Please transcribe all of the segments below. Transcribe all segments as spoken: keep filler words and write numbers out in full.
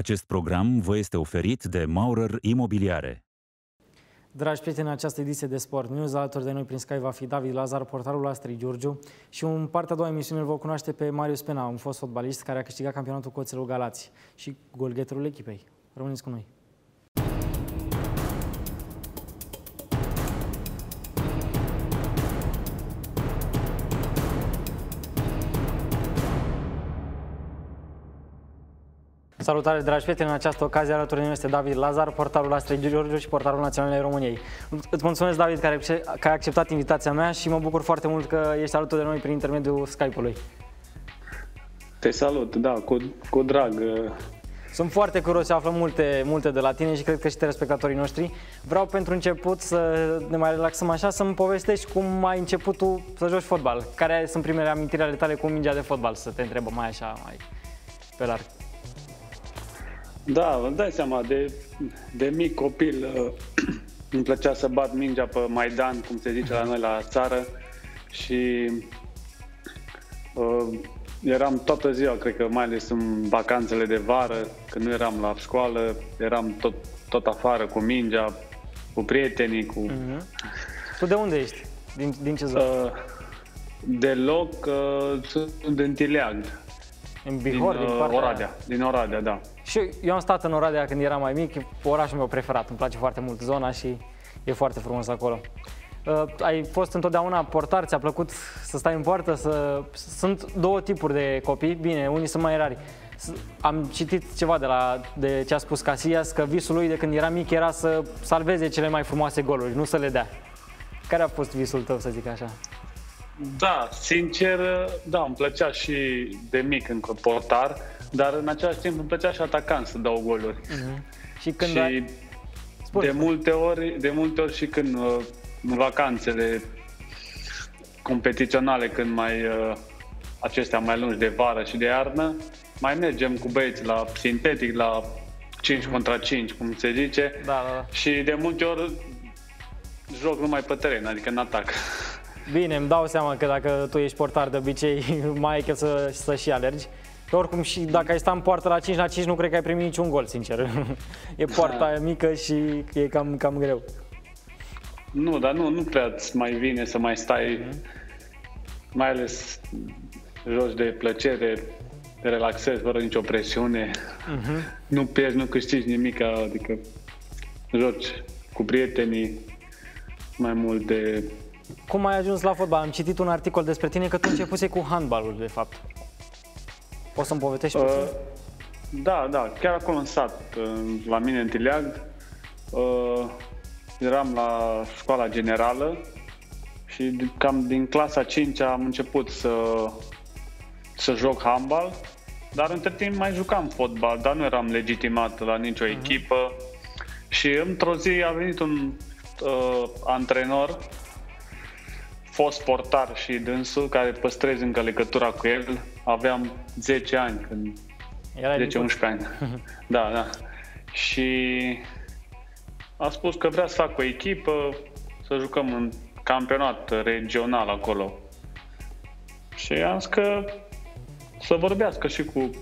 Acest program vă este oferit de Maurer Imobiliare. Dragi prieteni, în această ediție de Sport News, alături de noi prin Sky va fi David Lazar, portarul Astrei Giurgiu, și în partea a doua emisiune îl vom cunoaște pe Marius Pena, un fost fotbalist care a câștigat campionatul cu Oțelul Galați și golgheterul echipei. Rămâneți cu noi! Salutare, dragi prieteni! În această ocazie alături de noi este David Lazar, portarul Astrei Giurgiu și portarul Național al României. Îți mulțumesc, David, că ai acceptat invitația mea și mă bucur foarte mult că ești alături de noi prin intermediul Skype-ului. Te salut, da, cu, cu drag. Sunt foarte curios să aflăm multe, multe de la tine și cred că și telespectatorii noștri. Vreau pentru început să ne mai relaxăm așa, să-mi povestești cum ai început tu să joci fotbal. Care sunt primele amintiri ale tale cu mingea de fotbal, să te întreb mai așa, mai pe larg. Da, îmi dai seama, de, de mic copil îmi plăcea să bat mingea pe Maidan, cum se zice la noi la țară, și uh, eram toată ziua, cred că mai ales în vacanțele de vară, când nu eram la școală, eram tot, tot afară cu mingea, cu prietenii, cu... Mm-hmm. Tu de unde ești? Din, din ce zonă? Uh, deloc, uh, sunt din Tileag. În Bihor, din, din partea Oradea, din Oradea, da. Și eu am stat în Oradea când eram mai mic, orașul meu preferat, îmi place foarte mult zona și e foarte frumos acolo. Uh, ai fost întotdeauna portar, ți-a plăcut să stai în poartă? Să... Sunt două tipuri de copii, bine, unii sunt mai rari. Am citit ceva de, la, de ce a spus Casillas, că visul lui de când era mic era să salveze cele mai frumoase goluri, nu să le dea. Care a fost visul tău, să zic așa? Da, sincer, da, îmi plăcea și de mic încă portar, dar în același timp îmi plăcea și atacant să dau goluri. Uh-huh. Și când și ai... Spune, de spune. multe ori, de multe ori și când în vacanțele competiționale, când mai acestea mai lungi de vară și de iarnă, mai mergem cu băieți la sintetic, la cinci contra cinci, cum se zice. Da, da, da. Și de multe ori joc numai pe teren, adică în atac. Bine, îmi dau seama că dacă tu ești portar de obicei, mai e chef să, să și alergi. Că oricum și dacă ai sta în poartă la cinci la cinci, nu cred că ai primit niciun gol, sincer. E poarta aia mică și e cam, cam greu. Nu, dar nu, nu prea îți mai vine să mai stai, mm-hmm. mai ales joci de plăcere, te relaxezi fără nicio presiune, mm-hmm. nu pierzi, nu câștigi nimic, adică joci cu prietenii mai mult de... Cum ai ajuns la fotbal? Am citit un articol despre tine că tu începuse cu handbalul, de fapt. Poți să-mi povestești puțin? Uh, da, da, chiar acolo în sat, la mine în Tileag. Uh, eram la școala generală și cam din clasa a cincea am început să, să joc handbal, dar între timp mai jucam fotbal, dar nu eram legitimat la nicio uh-huh. echipă. Și într-o zi a venit un uh, antrenor, fost portar și dânsul, care păstrez încă legătura cu el. Aveam zece ani, când zece unsprezece ani. Da, da. Și a spus că vrea să fac o echipă, să jucăm în campionat regional acolo. Și am zis că să vorbească și cu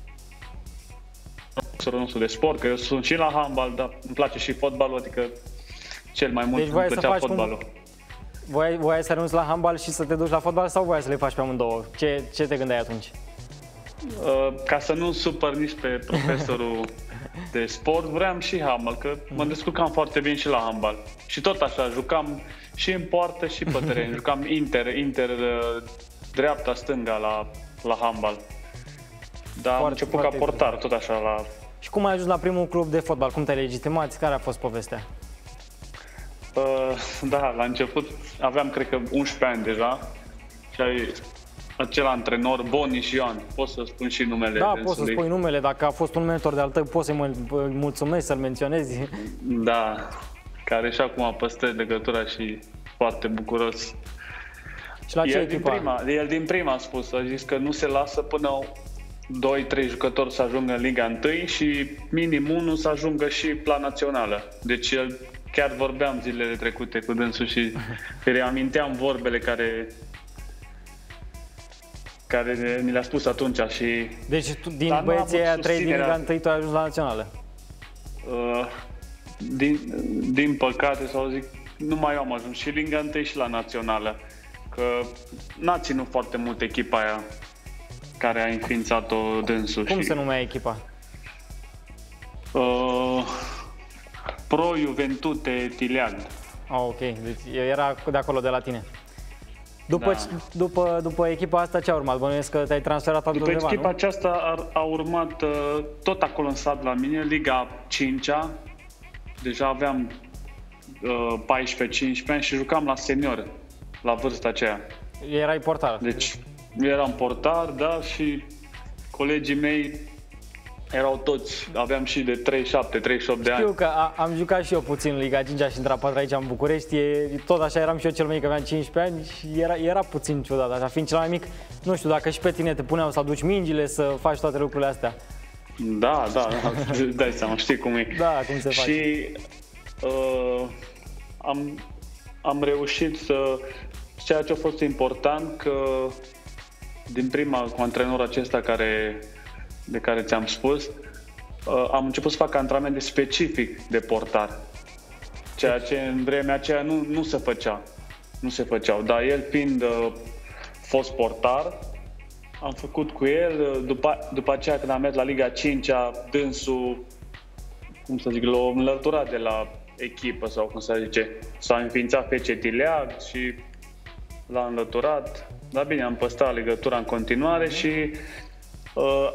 profesorul nostru de sport, că eu sunt și la handbal, dar îmi place și fotbalul, adică cel mai mult deci îmi plăcea fotbalul. Cum... Voiai, voiai să renunți la handbal și să te duci la fotbal sau voiai să le faci pe amândouă? Ce, ce te gândeai atunci? Uh, ca să nu supăr nici pe profesorul de sport, vreau și handbal, că mă descurcam foarte bine și la handbal. Și tot așa, jucam și în poartă și pe teren. Jucam inter, inter dreapta, stânga la, la handbal. Dar am început ca portar, tot așa la... Și cum ai ajuns la primul club de fotbal? Cum te-ai legitimat? Care a fost povestea? Uh, da, la început aveam, cred că, unsprezece ani deja și acel antrenor, Boni și Ioan, pot să spun și numele? Da, poți să spui numele, dacă a fost un mentor de-al tău, poți să-i mulțumești, să-l menționezi. Da, care și acum păstrez legătura și foarte bucuros. Și la ce el, din prima, el din prima a spus, a zis că nu se lasă până doi trei jucători să ajungă în Liga unu și minim unul să ajungă și la națională. Deci el, chiar vorbeam zilele trecute cu dânsul și îi reaminteam vorbele care care ni le-a spus atunci și... Deci tu, din Dar nu am băieții avut aia trei din susținerea. Liga unu tu ai ajuns la națională. Uh, din, din păcate, sau zic, numai eu am ajuns și Liga unu și la națională. Că n-a ținut foarte mult echipa aia care a înființat-o dânsul. Cum și, se numea echipa? Uh, Pro Juventute Tileag. Ah, ok, deci era de acolo de la tine. După, Da. după, după echipa asta ce a urmat? Bănuiesc că te-ai transferat După altundeva, echipa nu? aceasta a, a urmat uh, tot acolo în sat la mine, Liga cincea. Deja aveam uh, paisprezece cincisprezece ani și jucam la senior, la vârsta aceea. Erai portar. Deci eram portar, da, și colegii mei erau toți, aveam și de treizeci și șapte treizeci și opt de Știu ani. că a, am jucat și eu puțin în Liga cincea și între a patra aici în București. E, tot așa eram și eu cel mai mic, aveam cincisprezece ani și era, era puțin ciudat. Așa, fiind cel mai mic, nu știu, dacă și pe tine te puneau să aduci mingile, să faci toate lucrurile astea. Da, da, da, îți dai seama, știi cum e. Da, cum se face. Și uh, am, am reușit să... Ceea ce a fost important, că din prima cu antrenorul acesta care, de care ți-am spus, uh, am început să fac antrenamente specific de portar. Ceea ce în vremea aceea nu, nu se făcea. Nu se făceau. Dar el fiind uh, fost portar, am făcut cu el. După, după aceea când am mers la Liga cincea, dânsul, cum să zic, l-a înlăturat de la echipă sau cum să zice. S-a înființat F C Tileag și l-a înlăturat. Dar bine, am păstrat legătura în continuare și uh,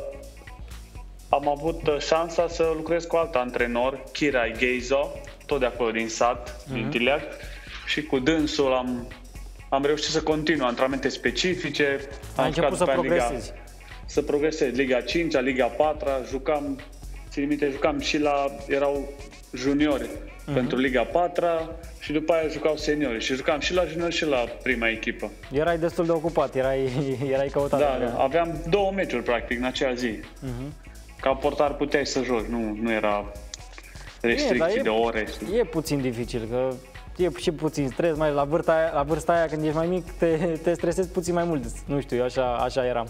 am avut uh, șansa să lucrez cu alt antrenor, Kirai Geizo, tot de acolo din sat, uh-huh. din Tileag, și cu dânsul am, am reușit să continui antrenamente specifice. Ai am început să jucat după aia în progresezi. Liga, să progresez. Liga cincea, Liga patra, jucam, țin minte, jucam și la, erau juniori uh-huh. pentru Liga patra și după aia jucau seniori și jucam și la juniori și la prima echipă. Erai destul de ocupat, erai, erai căutat. Da, da, aveam două meciuri practic în acea zi. Uh-huh. Ca portar puteai să joci, nu, nu era restricții e, de ore. E puțin dificil, că e și puțin stres, mai la vârsta aia, la vârsta aia când ești mai mic te, te stresezi puțin mai mult. Nu știu, eu așa, așa eram.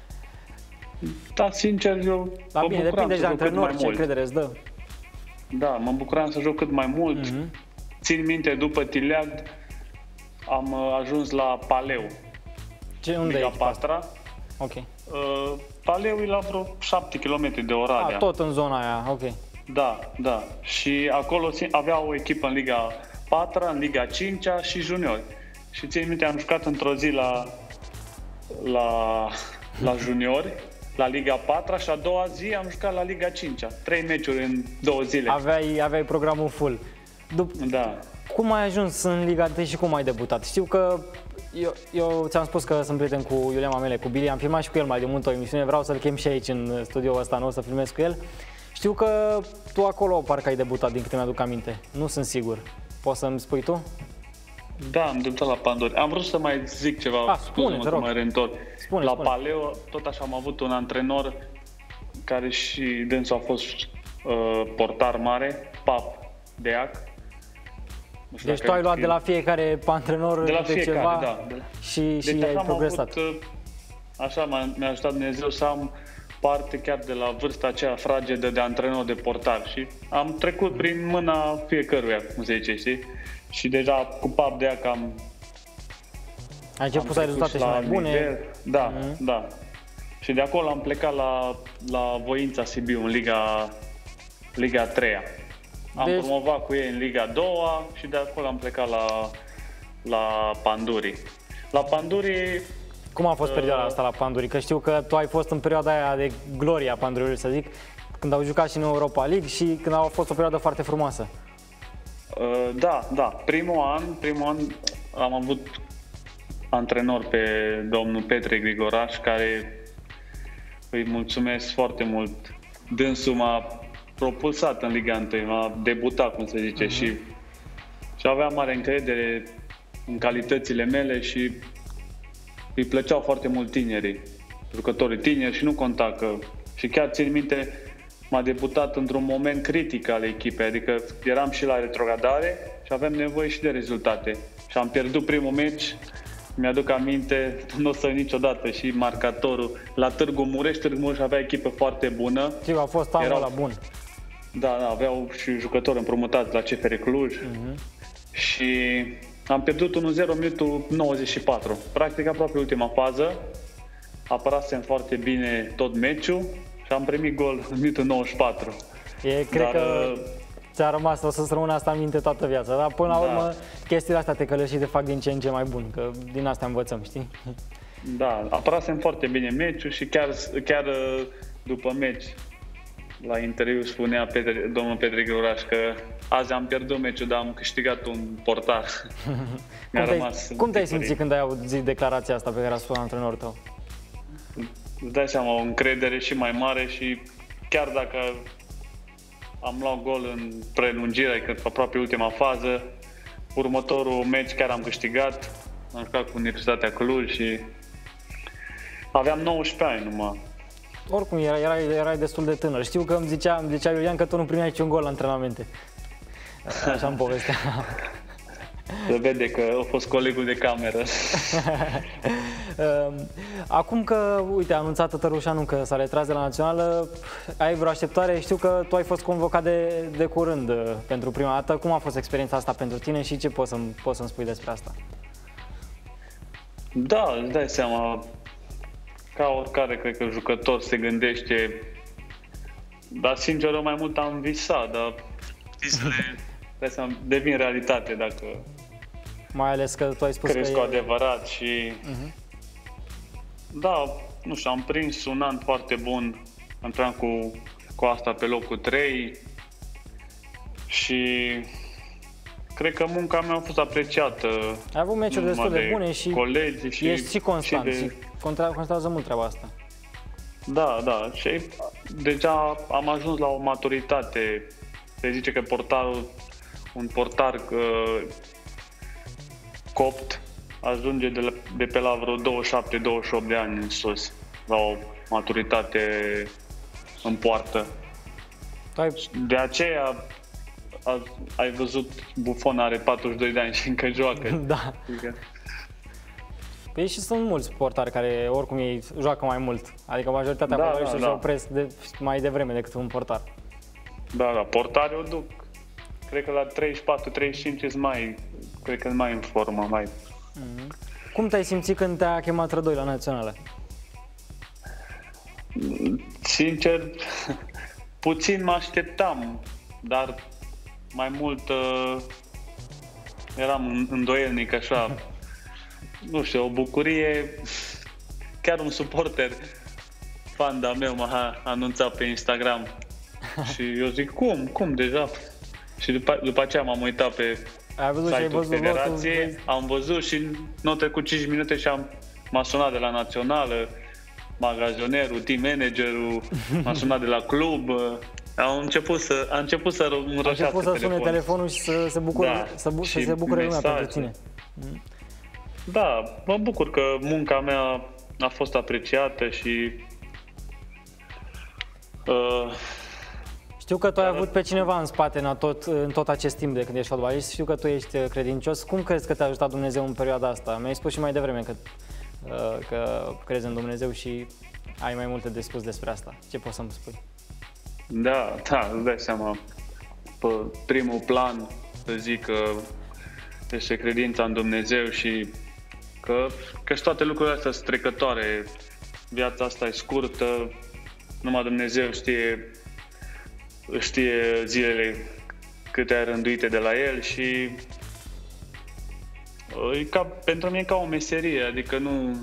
Da, sincer, eu Dar mă bine, bucuram depinde să de joc cât mai antrenor, ce mult. încredere îți dă. Da, mă bucuram să joc cât mai mult. Mhm. Țin minte, după Tileag am uh, ajuns la Paleu, Ce, unde Liga e echipa asta? patra. Ok. Uh, Paleu e la vreo șapte kilometri de A, Oradea. tot în zona aia, ok. Da, da. Și acolo țin- avea o echipă în Liga patra, în Liga cincea și juniori. Și țin minte, am jucat într-o zi la, la, la juniori, la Liga patra și a doua zi am jucat la Liga cincea. Trei meciuri în două zile. Aveai, aveai programul full. Dup- Da. Cum ai ajuns în Liga unu și cum ai debutat? Știu că eu, eu ți-am spus că sunt prieten cu Iulian Mamele, cu Billy, am filmat și cu el mai de mult o emisiune, vreau să-l chem și aici în studioul ăsta nou să filmez cu el. Știu că tu acolo parcă ai debutat, din câte mi-aduc aminte. Nu sunt sigur. Poți să-mi spui tu? Da, am debutat la Pandori. Am vrut să mai zic ceva, Ah, spune, scuze-mă te că rog. mai reîntorc. Spune, La spune. Paleo, tot așa am avut un antrenor care și dânsul a fost uh, portar mare, Pap Deac. Nu știu Deci dacă tu ai luat știi. de la fiecare antrenor De la câte fiecare, ceva da, de la- și, și Deci așa ai am progresat. avut, uh, așa m-a, mi-a ajutat Dumnezeu să am parte chiar de la vârsta aceea fragedă de antrenor de portar și am trecut prin mâna fiecăruia, cum se zice, știi? Și deja cu Pap Deac am Ai început am să ai trecut rezultate și la mai bune. nivel. Da, Mhm. da. Și de acolo am plecat la, la Voința Sibiu, în Liga, Liga a treia. Am Deci- promovat cu ei în Liga a doua și de acolo am plecat la, la Panduri. La Panduri, Cum a fost perioada Uh, asta la Panduri? Că știu că tu ai fost în perioada aia de gloria Pandurilor, să zic, când au jucat și în Europa League și când a fost o perioadă foarte frumoasă. uh, da, da, primul an, primul an am avut antrenor pe domnul Petre Grigoraș, care îi mulțumesc foarte mult. Dânsul m-a propulsat în Liga unu, m-a debutat, cum se zice, uh-huh. și, și avea mare încredere în calitățile mele și îi plăceau foarte mult tinerii, jucătorii tineri și nu conta că... Și chiar țin minte, m-a debutat într-un moment critic al echipei, adică eram și la retrogradare și aveam nevoie și de rezultate. Și am pierdut primul meci mi-aduc aminte, nu o să niciodată, și marcatorul la Târgu Mureș. Târgu Mureș avea echipă foarte bună. Știu, a fost anul Erau- ăla bun. Da, da, aveau și jucători împrumutați la C F R Cluj. Uh-huh. Și am pierdut unu zero în minutul nouăzeci și patru. Practic aproape ultima fază. Apărasem foarte bine tot meciul și am primit gol în minutul nouăzeci și patru. E, cred Dar, că ți-a rămas, o să-ți rămână asta în minte toată viața, dar până la Da. urmă chestiile astea te călăși și te fac din ce în ce mai bun, că din astea învățăm, știi? Da, apărasem foarte bine meciul și chiar, chiar după meci, la interviu spunea Petre, domnul Petre Gruraș că azi am pierdut meciul, dar am câștigat un portar. Mi-a Cum te-ai, rămas cum te-ai întipărit. simțit când ai auzit declarația asta pe care a spus antrenorul tău? Îți dai seama, o încredere și mai mare și chiar dacă am luat gol în prelungire, adică aproape ultima fază, următorul meci chiar am câștigat, am jucat cu Universitatea Cluj și aveam nouăsprezece ani numai. Oricum, erai, erai, erai destul de tânăr. Știu că îmi zicea, îmi zicea Iulian că tu nu primeai niciun gol la antrenamente. Așa îmi povestea. Se vede că a fost colegul de cameră. Acum că, uite, a anunțat Tătărușanu că s-a retras de la Națională, ai vreo așteptare? Știu că tu ai fost convocat de, de curând pentru prima dată. Cum a fost experiența asta pentru tine și ce poți să-mi, poți să-mi spui despre asta? Da, îți dai seama, ca oricare, cred că jucător se gândește, dar sincer, eu mai mult am visat, dar dai seama, devin realitate dacă Mai ales că tu ai spus crezi că cu e... adevărat și Uh-huh. da, nu știu, am prins un an foarte bun, am intrat cu, cu asta pe locul trei și cred că munca mea a fost apreciată. Ai avut meciuri numai destul de bune și colegi și ești și constant și, de... și contra, constează mult treaba asta. Da, da, și deja am ajuns la o maturitate. Se zice că portarul, un portar uh, copt ajunge de, la, de pe la vreo douăzeci și șapte douăzeci și opt de ani în sus, la o maturitate în poartă. Tu ai... De aceea a, ai văzut Buffon are patruzeci și doi de ani și încă joacă. Da. Adică, Păi și sunt mulți portari care oricum ei joacă mai mult. Adică majoritatea Da, portarilor da, se da. opresc de, mai devreme decât un portar. da, da, portarii o duc. Cred că la treizeci și patru treizeci și cinci sunt mai, cred că mai în formă, mai... Cum te-ai simțit când te-a chemat Rădoi la Națională? Sincer, puțin mă așteptam, dar mai mult uh, eram îndoielnic așa. Nu știu, o bucurie. Chiar un suporter, fan de-a meu, m-a anunțat pe Instagram. Și eu zic, cum? Cum deja? Și după, după aceea m-am uitat pe Ai văzut și ai site-ul văzut Federației, votul, am văzut și nu au trecut cinci minute și am, m-a sunat de la Națională, magazionerul, team managerul, m-a sunat de la club. Au început să, a început să a înrășească început să sune telefonul. telefonul și să se bucure, Da, să, bu- să și se bucure lumea mesaje. pentru tine. Da, mă bucur că munca mea a fost apreciată și uh, Știu că tu ai avut pe cineva în spate în tot, în tot acest timp de când ești fotbalist. Știu că tu ești credincios. Cum crezi că te-a ajutat Dumnezeu în perioada asta? Mi-ai spus și mai devreme că, uh, că crezi în Dumnezeu și ai mai multe de spus despre asta. Ce poți să-mi spui? da, da, îți dai seama, pe primul plan să zic că este credința în Dumnezeu și că, că și toate lucrurile astea sunt trecătoare. Viața asta e scurtă, numai Dumnezeu știe, știe zilele câte ai rânduite de la El și e ca, pentru mine e ca o meserie, adică nu,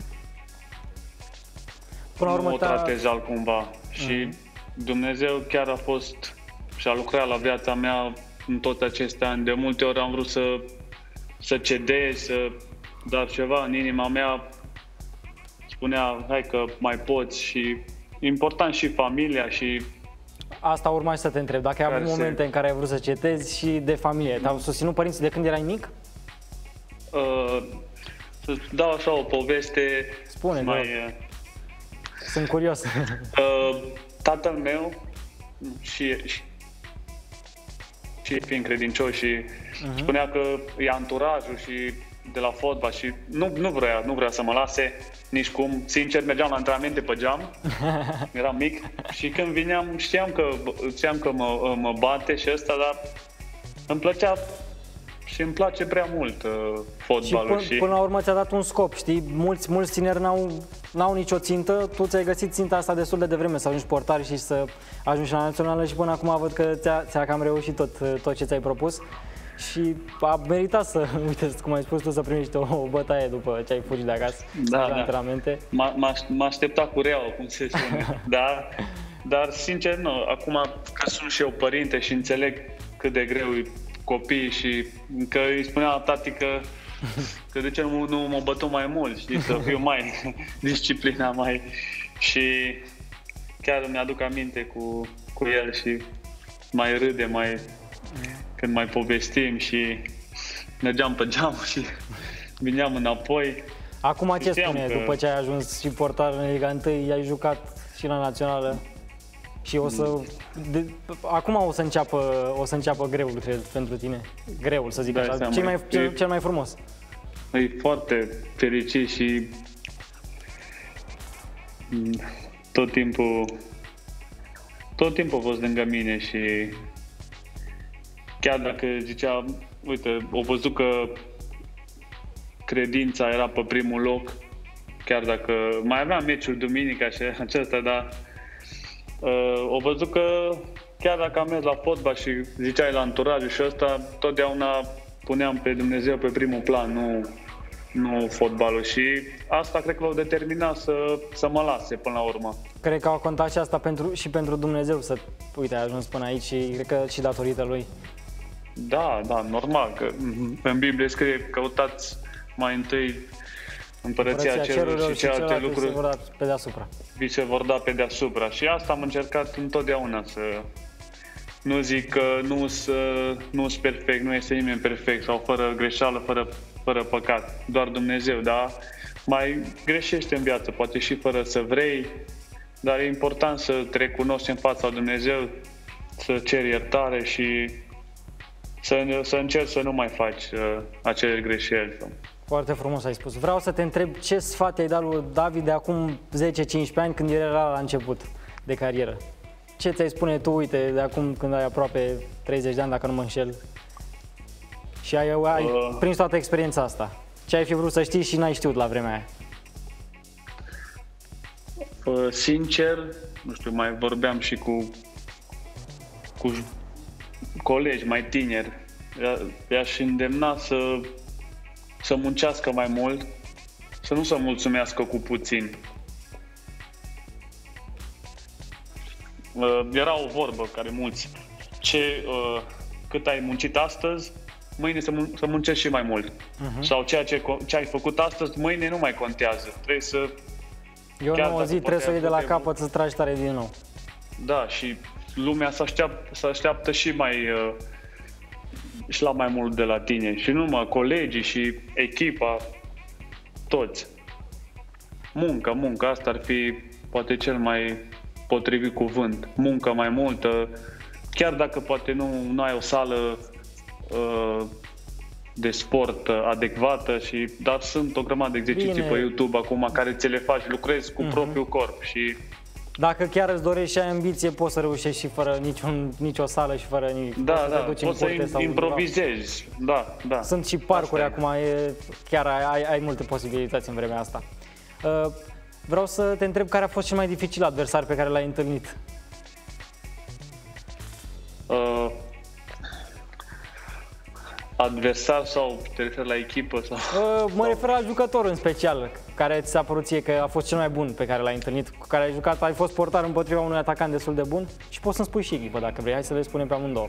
Până la nu urmă, o ta... tratez altcumva. Și Dumnezeu chiar a fost și a lucrat la viața mea în toți acești ani. De multe ori am vrut să, să cedez, să, dar ceva în inima mea spunea, hai că mai poți și important și familia și Asta urma să te întreb. Dacă ai avut Care se- momente în care ai vrut să cetezi și de familie. Te-au susținut părinții de când erai mic? uh, să dau așa o poveste Spune, mai... mai... Sunt curios. Uh, tatăl meu și, și, și fiind credincios și uh-huh. spunea că e anturajul și de la fotbal și nu, nu, vrea, nu vrea să mă lase nici cum. Sincer, mergeam la antrenamente pe geam, eram mic și când vineam știam că, știam că mă, mă bate și ăsta, dar îmi plăcea și îmi place prea mult uh, fotbalul. Și, și până, până la urmă ți-a dat un scop, știi? Mulți, mulți tineri n-au, n-au nicio țintă, tu ți-ai găsit ținta asta destul de devreme, să ajungi portar și să ajungi la națională și până acum văd că ți-a, ți-a cam reușit tot, tot ce ți-ai propus. Și a meritat să, uite, cum ai spus tu, să primești o, o bătaie după ce ai fugit de acasă, da, la da. antrenamente. M-a așteptat cu reaua, cum se spune. dar, dar, sincer, nu. Acum că sunt și eu părinte și înțeleg cât de greu e copiii și că îi spunea la tati că, că de ce nu, nu mă bătu mai mult, știi, să fiu mai disciplina mai... Și chiar mi-aduc aminte cu, cu el și mai râde, mai... când mai povestim și mergeam pe geam și vineam înapoi. Acum ce Știam spune, că... după ce ai ajuns și portar în Liga unu, ai jucat și la națională și o să... De, acum o să înceapă, o să înceapă greul, cred, pentru tine. Greul, să zic Da, așa, seama, cel mai, e, cel, cel mai frumos. E foarte fericit și tot timpul tot timpul a fost lângă mine și chiar dacă zicea, uite, au văzut că credința era pe primul loc, chiar dacă mai aveam meciuri duminica și acesta, dar uh, au văzut că chiar dacă am mers la fotbal și ziceai la anturajul și ăsta, totdeauna puneam pe Dumnezeu pe primul plan, nu, nu fotbalul. Și asta cred că l-au determinat să, să mă lase până la urmă. Cred că a contat și asta pentru, și pentru Dumnezeu să, uite, ai ajuns până aici și cred că și datorită lui. Da, da, normal, că în Biblie scrie căutați mai întâi Împărăția Cerurilor și celelalte lucruri se vor da pe deasupra. vi se vor da pe deasupra. Și asta am încercat întotdeauna să... Nu zic că nu sunt perfect, nu este nimeni perfect sau fără greșeală, fără, fără păcat, doar Dumnezeu, dar mai greșește în viață, poate și fără să vrei, dar e important să te recunoști în fața lui Dumnezeu, să ceri iertare și să, să încerci să nu mai faci uh, acele greșeli. Foarte frumos ai spus. Vreau să te întreb ce sfat ai dat lui David de acum zece cincisprezece ani când era la început de carieră. Ce ți-ai spune tu, uite, de acum când ai aproape treizeci de ani, dacă nu mă înșel, și ai, ai uh. prins toată experiența asta? Ce ai fi vrut să știi și n-ai știut la vremea aia? Uh, sincer, nu știu, mai vorbeam și cu, cu colegi mai tineri. I-aș îndemna să, să muncească mai mult, să nu se mulțumească cu puțin. Uh, era o vorbă care mulți, ce, uh, cât ai muncit astăzi, mâine să, mun- să muncești și mai mult. Uh-huh. Sau ceea ce, ce ai făcut astăzi, mâine nu mai contează. Trebuie să... Eu nu o zi trebuie să o iei de la capăt să tragi tare din nou. Da, și lumea se așteaptă, se așteaptă și mai... Uh, și la mai mult de la tine. Și nu numai colegii și echipa, toți. Muncă, muncă, asta ar fi poate cel mai potrivit cuvânt. Muncă mai multă, chiar dacă poate nu, nu ai o sală uh, de sport uh, adecvată, și, dar sunt o grămadă de exerciții Bine. pe YouTube acum care ți le faci, lucrezi cu uh-huh. propriul corp și... Dacă chiar îți dorești și ai ambiție, poți să reușești și fără niciun, nicio sală și fără nimic. Da, poți da, să te duci poți în să improvizezi. Da, da. Sunt și parcuri acum, e, chiar ai, ai multe posibilități în vremea asta. Uh, vreau să te întreb care a fost cel mai dificil adversar pe care l-ai întâlnit. Uh, adversar sau te referi la echipă? Sau, uh, mă sau... refer la jucător în special, care ți s-a părut ție că a fost cel mai bun pe care l-ai întâlnit, cu care ai jucat, ai fost portar împotriva unui atacant destul de bun și poți să-mi spui și echipă dacă vrei, hai să le spunem pe amândouă.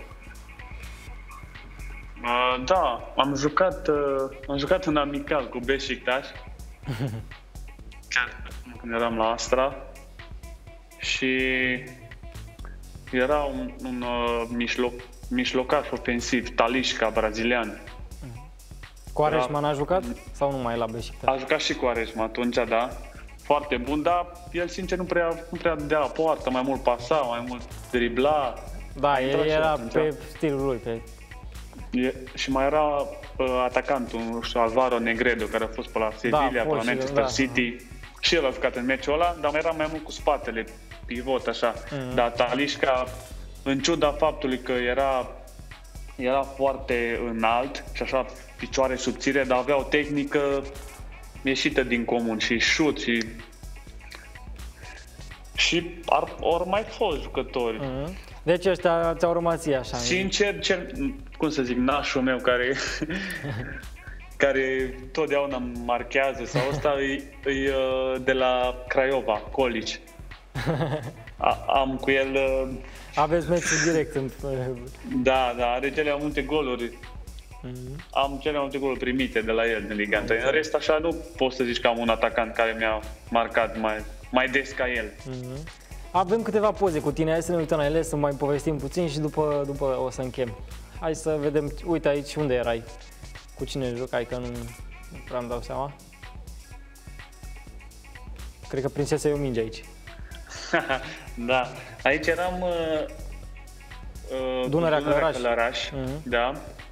Uh, da, am jucat, uh, am jucat în amical cu Beşiktaş, chiar când eram la Astra, și era un, un uh, mijloc, mijlocaș ofensiv, Talisca, brazilian. Quaresma n-a jucat sau nu mai la Beşiktaş? A jucat și Quaresma atunci, da. Foarte bun, dar el sincer nu prea, nu prea dea la poartă, mai mult pasa, mai mult dribla. Da, el era pe stilul lui. Pe... E, și mai era uh, atacantul, nu știu, Alvaro Negredo, care a fost pe la Sevilla, Da, pe la și- Manchester da. City. Și el a jucat în meciul ăla, dar mai era mai mult cu spatele, pivot, așa. Mhm. Dar Talisca, în ciuda faptului că era, era foarte înalt și așa picioare subțire, dar avea o tehnică ieșită din comun și șut și... Și ar, ar mai fost jucători. Mhm. Deci ăștia ți-au rămas ție așa. Sincer, cel, cum să zic, nașul meu care, care totdeauna marchează sau ăsta e, e uh, de la Craiova, Colici. A, am cu el, uh, Aveți meciul direct în... da, da, are cele mai multe goluri. Mhm. Am cele mai multe goluri primite de la el în Liga unu. În rest, așa, nu poți să zici că am un atacant care mi-a marcat mai, mai des ca el. Mhm. Avem câteva poze cu tine, hai să ne uităm la ele, să mai povestim puțin și după, după o să închem. Hai să vedem, uite aici, unde erai? Cu cine jucai, că nu, nu prea îmi dau seama. Cred că prinsesei o minge aici. Da, aici eram uh, uh, Dunărea Călăraș. Călăraș, Mhm. da.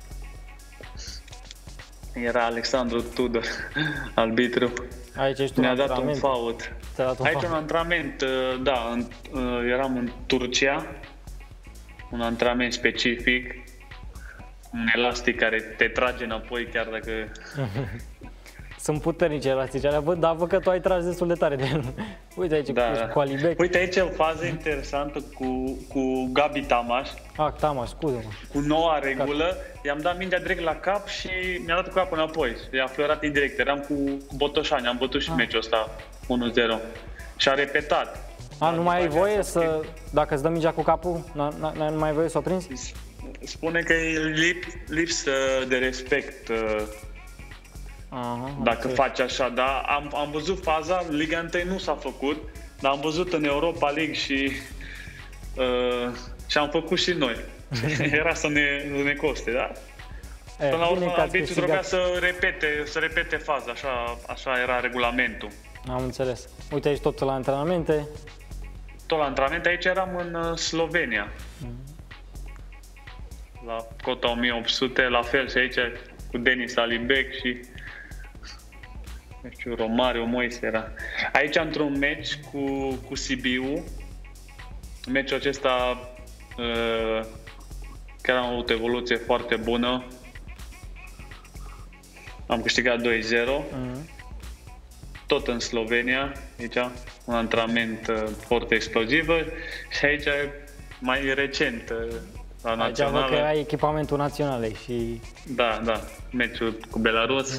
Era Alexandru Tudor, arbitru. Aici ești un Ne-a dat un antrenament. fault. Ți-a dat un Aici fault. un antrenament, uh, da, în, uh, eram în Turcia, un antrenament specific, un elastic care te trage înapoi chiar dacă... Sunt puternice elastice alea, văd, dar văd că tu ai tras destul de tare de el. Uite aici, Da, cu, da. cu Alibec. Uite aici o fază interesantă cu, cu Gabi Tamaș, Ah, Tama, scuze-mă. cu noua regulă, i-am dat mingea direct la cap și mi-a dat cu capul înapoi. I-a fluierat indirect, eram cu, cu Botoșani, am bătut și Ah. meciul ăsta unu zero. Și a repetat. A, nu mai ai După aceea voie s-a să, dacă îți dă mingea cu capul, nu mai ai voie să o prinzi? Spune că e lip, lipsă de respect uh, Aha, am dacă înțeles. faci așa, dar am, am văzut faza, Liga unu nu s-a făcut, dar am văzut în Europa League și, uh, și am făcut și noi. Era să ne, să ne coste, da? E, Până la bine urmă, că ați arbitrii trebuia câștigat. să repete, să repete faza, așa, așa era regulamentul. Am înțeles. Uite aici tot la antrenamente. Tot la antrenament, aici eram în uh, Slovenia. La cota o mie opt sute, la fel și aici cu Denis Alibec și nu știu, Romario Moise era. Aici într-un meci cu, cu Sibiu, meciul acesta uh, chiar am avut o evoluție foarte bună. Am câștigat doi zero, Mhm. tot în Slovenia, aici un antrenament uh, foarte exploziv și aici mai recent uh, la Aici văd națională. că ai echipamentul național și Da, da, meciul cu Belarus.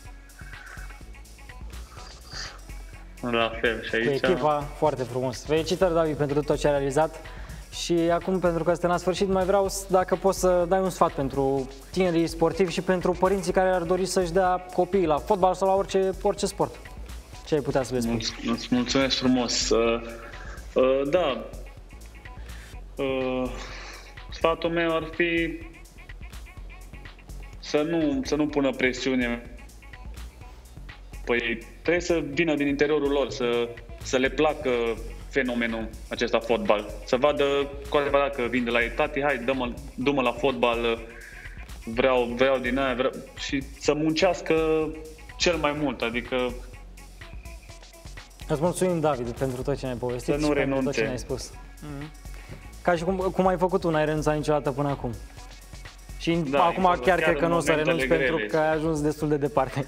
La fel și cu aici. echipa, foarte frumos. Felicitări, David, pentru tot ce ai realizat. Și acum, pentru că suntem la sfârșit, mai vreau, s- dacă poți să dai un sfat pentru tinerii sportivi și pentru părinții care ar dori să-și dea copiii la fotbal sau la orice, orice sport. Ce ai putea să le spui? Mulț- Îți mulțumesc frumos. Uh, uh, da. Uh, sfatul meu ar fi să nu, să nu pună presiune. Păi trebuie să vină din interiorul lor, să, să le placă fenomenul acesta fotbal. Să vadă cu adevărat că vin de la ei, tati, hai, dă-mă, du-mă la fotbal, vreau, vreau din aia, vreau, și să muncească cel mai mult, adică Îți mulțumim, David, pentru tot ce ne-ai povestit Să nu și pentru tot renunțe. ce ne-ai spus. Mhm. Ca și cum, cum ai făcut tu, n-ai renunțat niciodată până acum. Și Da, acum chiar chiar cred că în nu o să momentele renunți pentru grele. că ai ajuns destul de departe.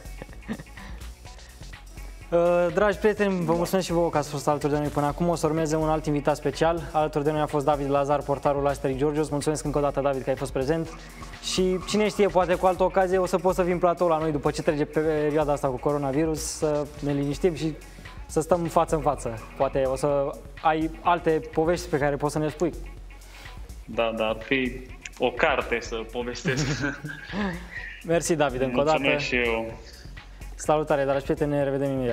Uh, Dragi prieteni, vă mulțumesc și vouă că ați fost alături de noi până acum. O să urmeze un alt invitat special. Alături de noi a fost David Lazar, portarul Asterix Georgios. Mulțumesc încă o dată, David, că ai fost prezent. Și cine știe, poate cu altă ocazie o să pot să vin platou la noi după ce trece perioada asta cu coronavirus, să ne liniștim și să stăm față în față. Poate o să ai alte povești pe care poți să ne spui. da, da, ar fi o carte să povestesc. Mersi, David, încă o dată. Mulțumesc și eu. Salutare, dragi prieteni, ne revedem imediat.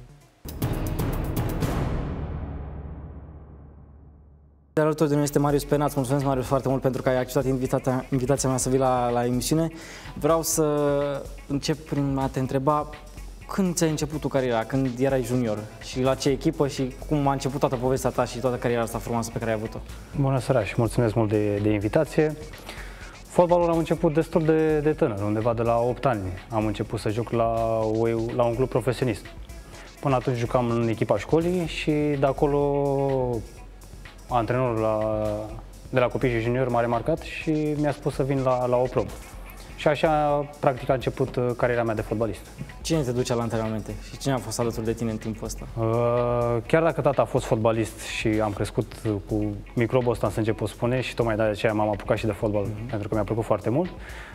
De alături de noi este Marius Penaț. Mulțumesc, Marius, foarte mult pentru că ai acceptat invitația, invitația mea să vii la, la emisiune. Vreau să încep prin a te întreba când ți-ai început tu cariera, când erai junior și la ce echipă și cum a început toată povestea ta și toată cariera asta frumoasă pe care ai avut-o. Bună seara și mulțumesc mult de, de invitație. Fotbalul am început destul de, de tânăr, undeva de la opt ani. Am început să joc la, o, la un club profesionist. Până atunci jucam în echipa școlii și de acolo antrenorul la, de la copii și juniori m-a remarcat și mi-a spus să vin la, la o probă. Și așa, practic, a început cariera mea de fotbalist. Cine te ducea la antrenamente și cine a fost alături de tine în timpul ăsta? Chiar dacă tata a fost fotbalist și am crescut cu microbul ăsta în sânge, pot spune, și tocmai de aceea m-am apucat și de fotbal, mm-hmm. pentru că mi-a plăcut foarte mult.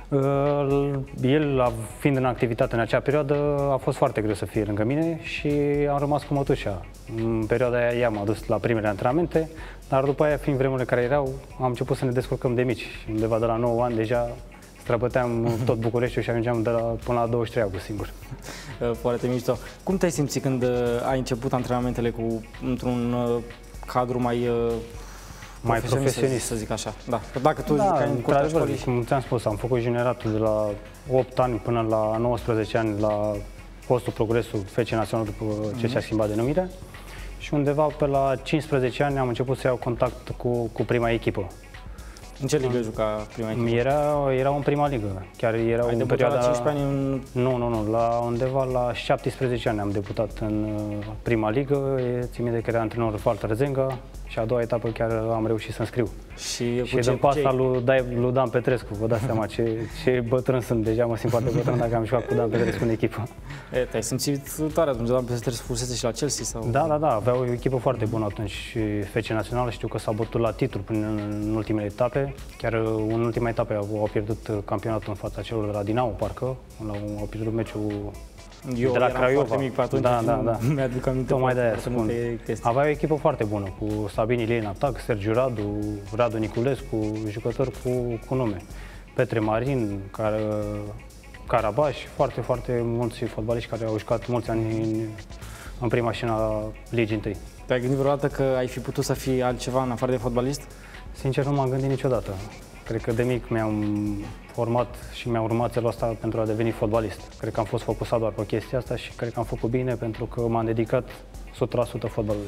El, fiind în activitate în acea perioadă, a fost foarte greu să fie lângă mine și am rămas cu mătușa. În perioada aia ea m-a dus la primele antrenamente, dar după aia, fiind vremurile care erau, am început să ne descurcăm de mici. Undeva de la nouă ani deja străbăteam tot Bucureștiul și ajungeam de la, până la douăzeci și trei august singur. Foarte mișto. Cum te-ai simțit când ai început antrenamentele cu într-un cadru mai mai profesionist, să zic așa? Da. Dacă tu da, jucai în curtea școlii... Cum ți-am spus, am făcut junioratul de la opt ani până la nouăsprezece ani la postul Progresul F C Național după ce mm-hmm. și-a schimbat denumirea. Și undeva pe la cincisprezece ani am început să iau contact cu, cu prima echipă. În ce ligă juca prima echipă? Era, era în prima ligă. Chiar era Ai în perioada... la cincisprezece ani în... Nu, nu, nu. La undeva la șaptesprezece ani am debutat în prima ligă. Țin minte că era antrenor Walter Zenga și a doua etapă chiar am reușit să înscriu. Și, și din pasta lui, lui Dan Petrescu, vă dați seama ce, ce bătrân sunt. Deja mă simt foarte bătrân dacă am jucat cu Dan Petrescu în echipă. Te-ai simțit tare atunci, Dan Petrescu fusese și la Chelsea? Sau... Da, da, da. Avea o echipă foarte bună atunci și F C Național. Știu că s-a bătut la titlu până în ultimele etape. Chiar în ultima etapă au pierdut campionatul în fața celor de la Dinamo, parcă. Au pierdut meciul Eu de la eram Craiova. Foarte mic pe atunci, da, da, da. mi-aduc aminte Tocmai de aia spun. chestii. Avea o echipă foarte bună, cu Sabin Ilie în atac, Sergiu Radu, Radu Niculescu, jucători cu, cu nume. Petre Marin, care, Carabaș, foarte, foarte mulți fotbaliști care au jucat mulți ani în, în prima scenă a Ligii întâi. Te-ai gândit vreodată că ai fi putut să fii altceva în afară de fotbalist? Sincer, nu m-am gândit niciodată. Cred că de mic mi-am format și mi-am urmat țelul ăsta pentru a deveni fotbalist. Cred că am fost focusat doar pe chestia asta și cred că am făcut bine pentru că m-am dedicat o sută la sută fotbalului.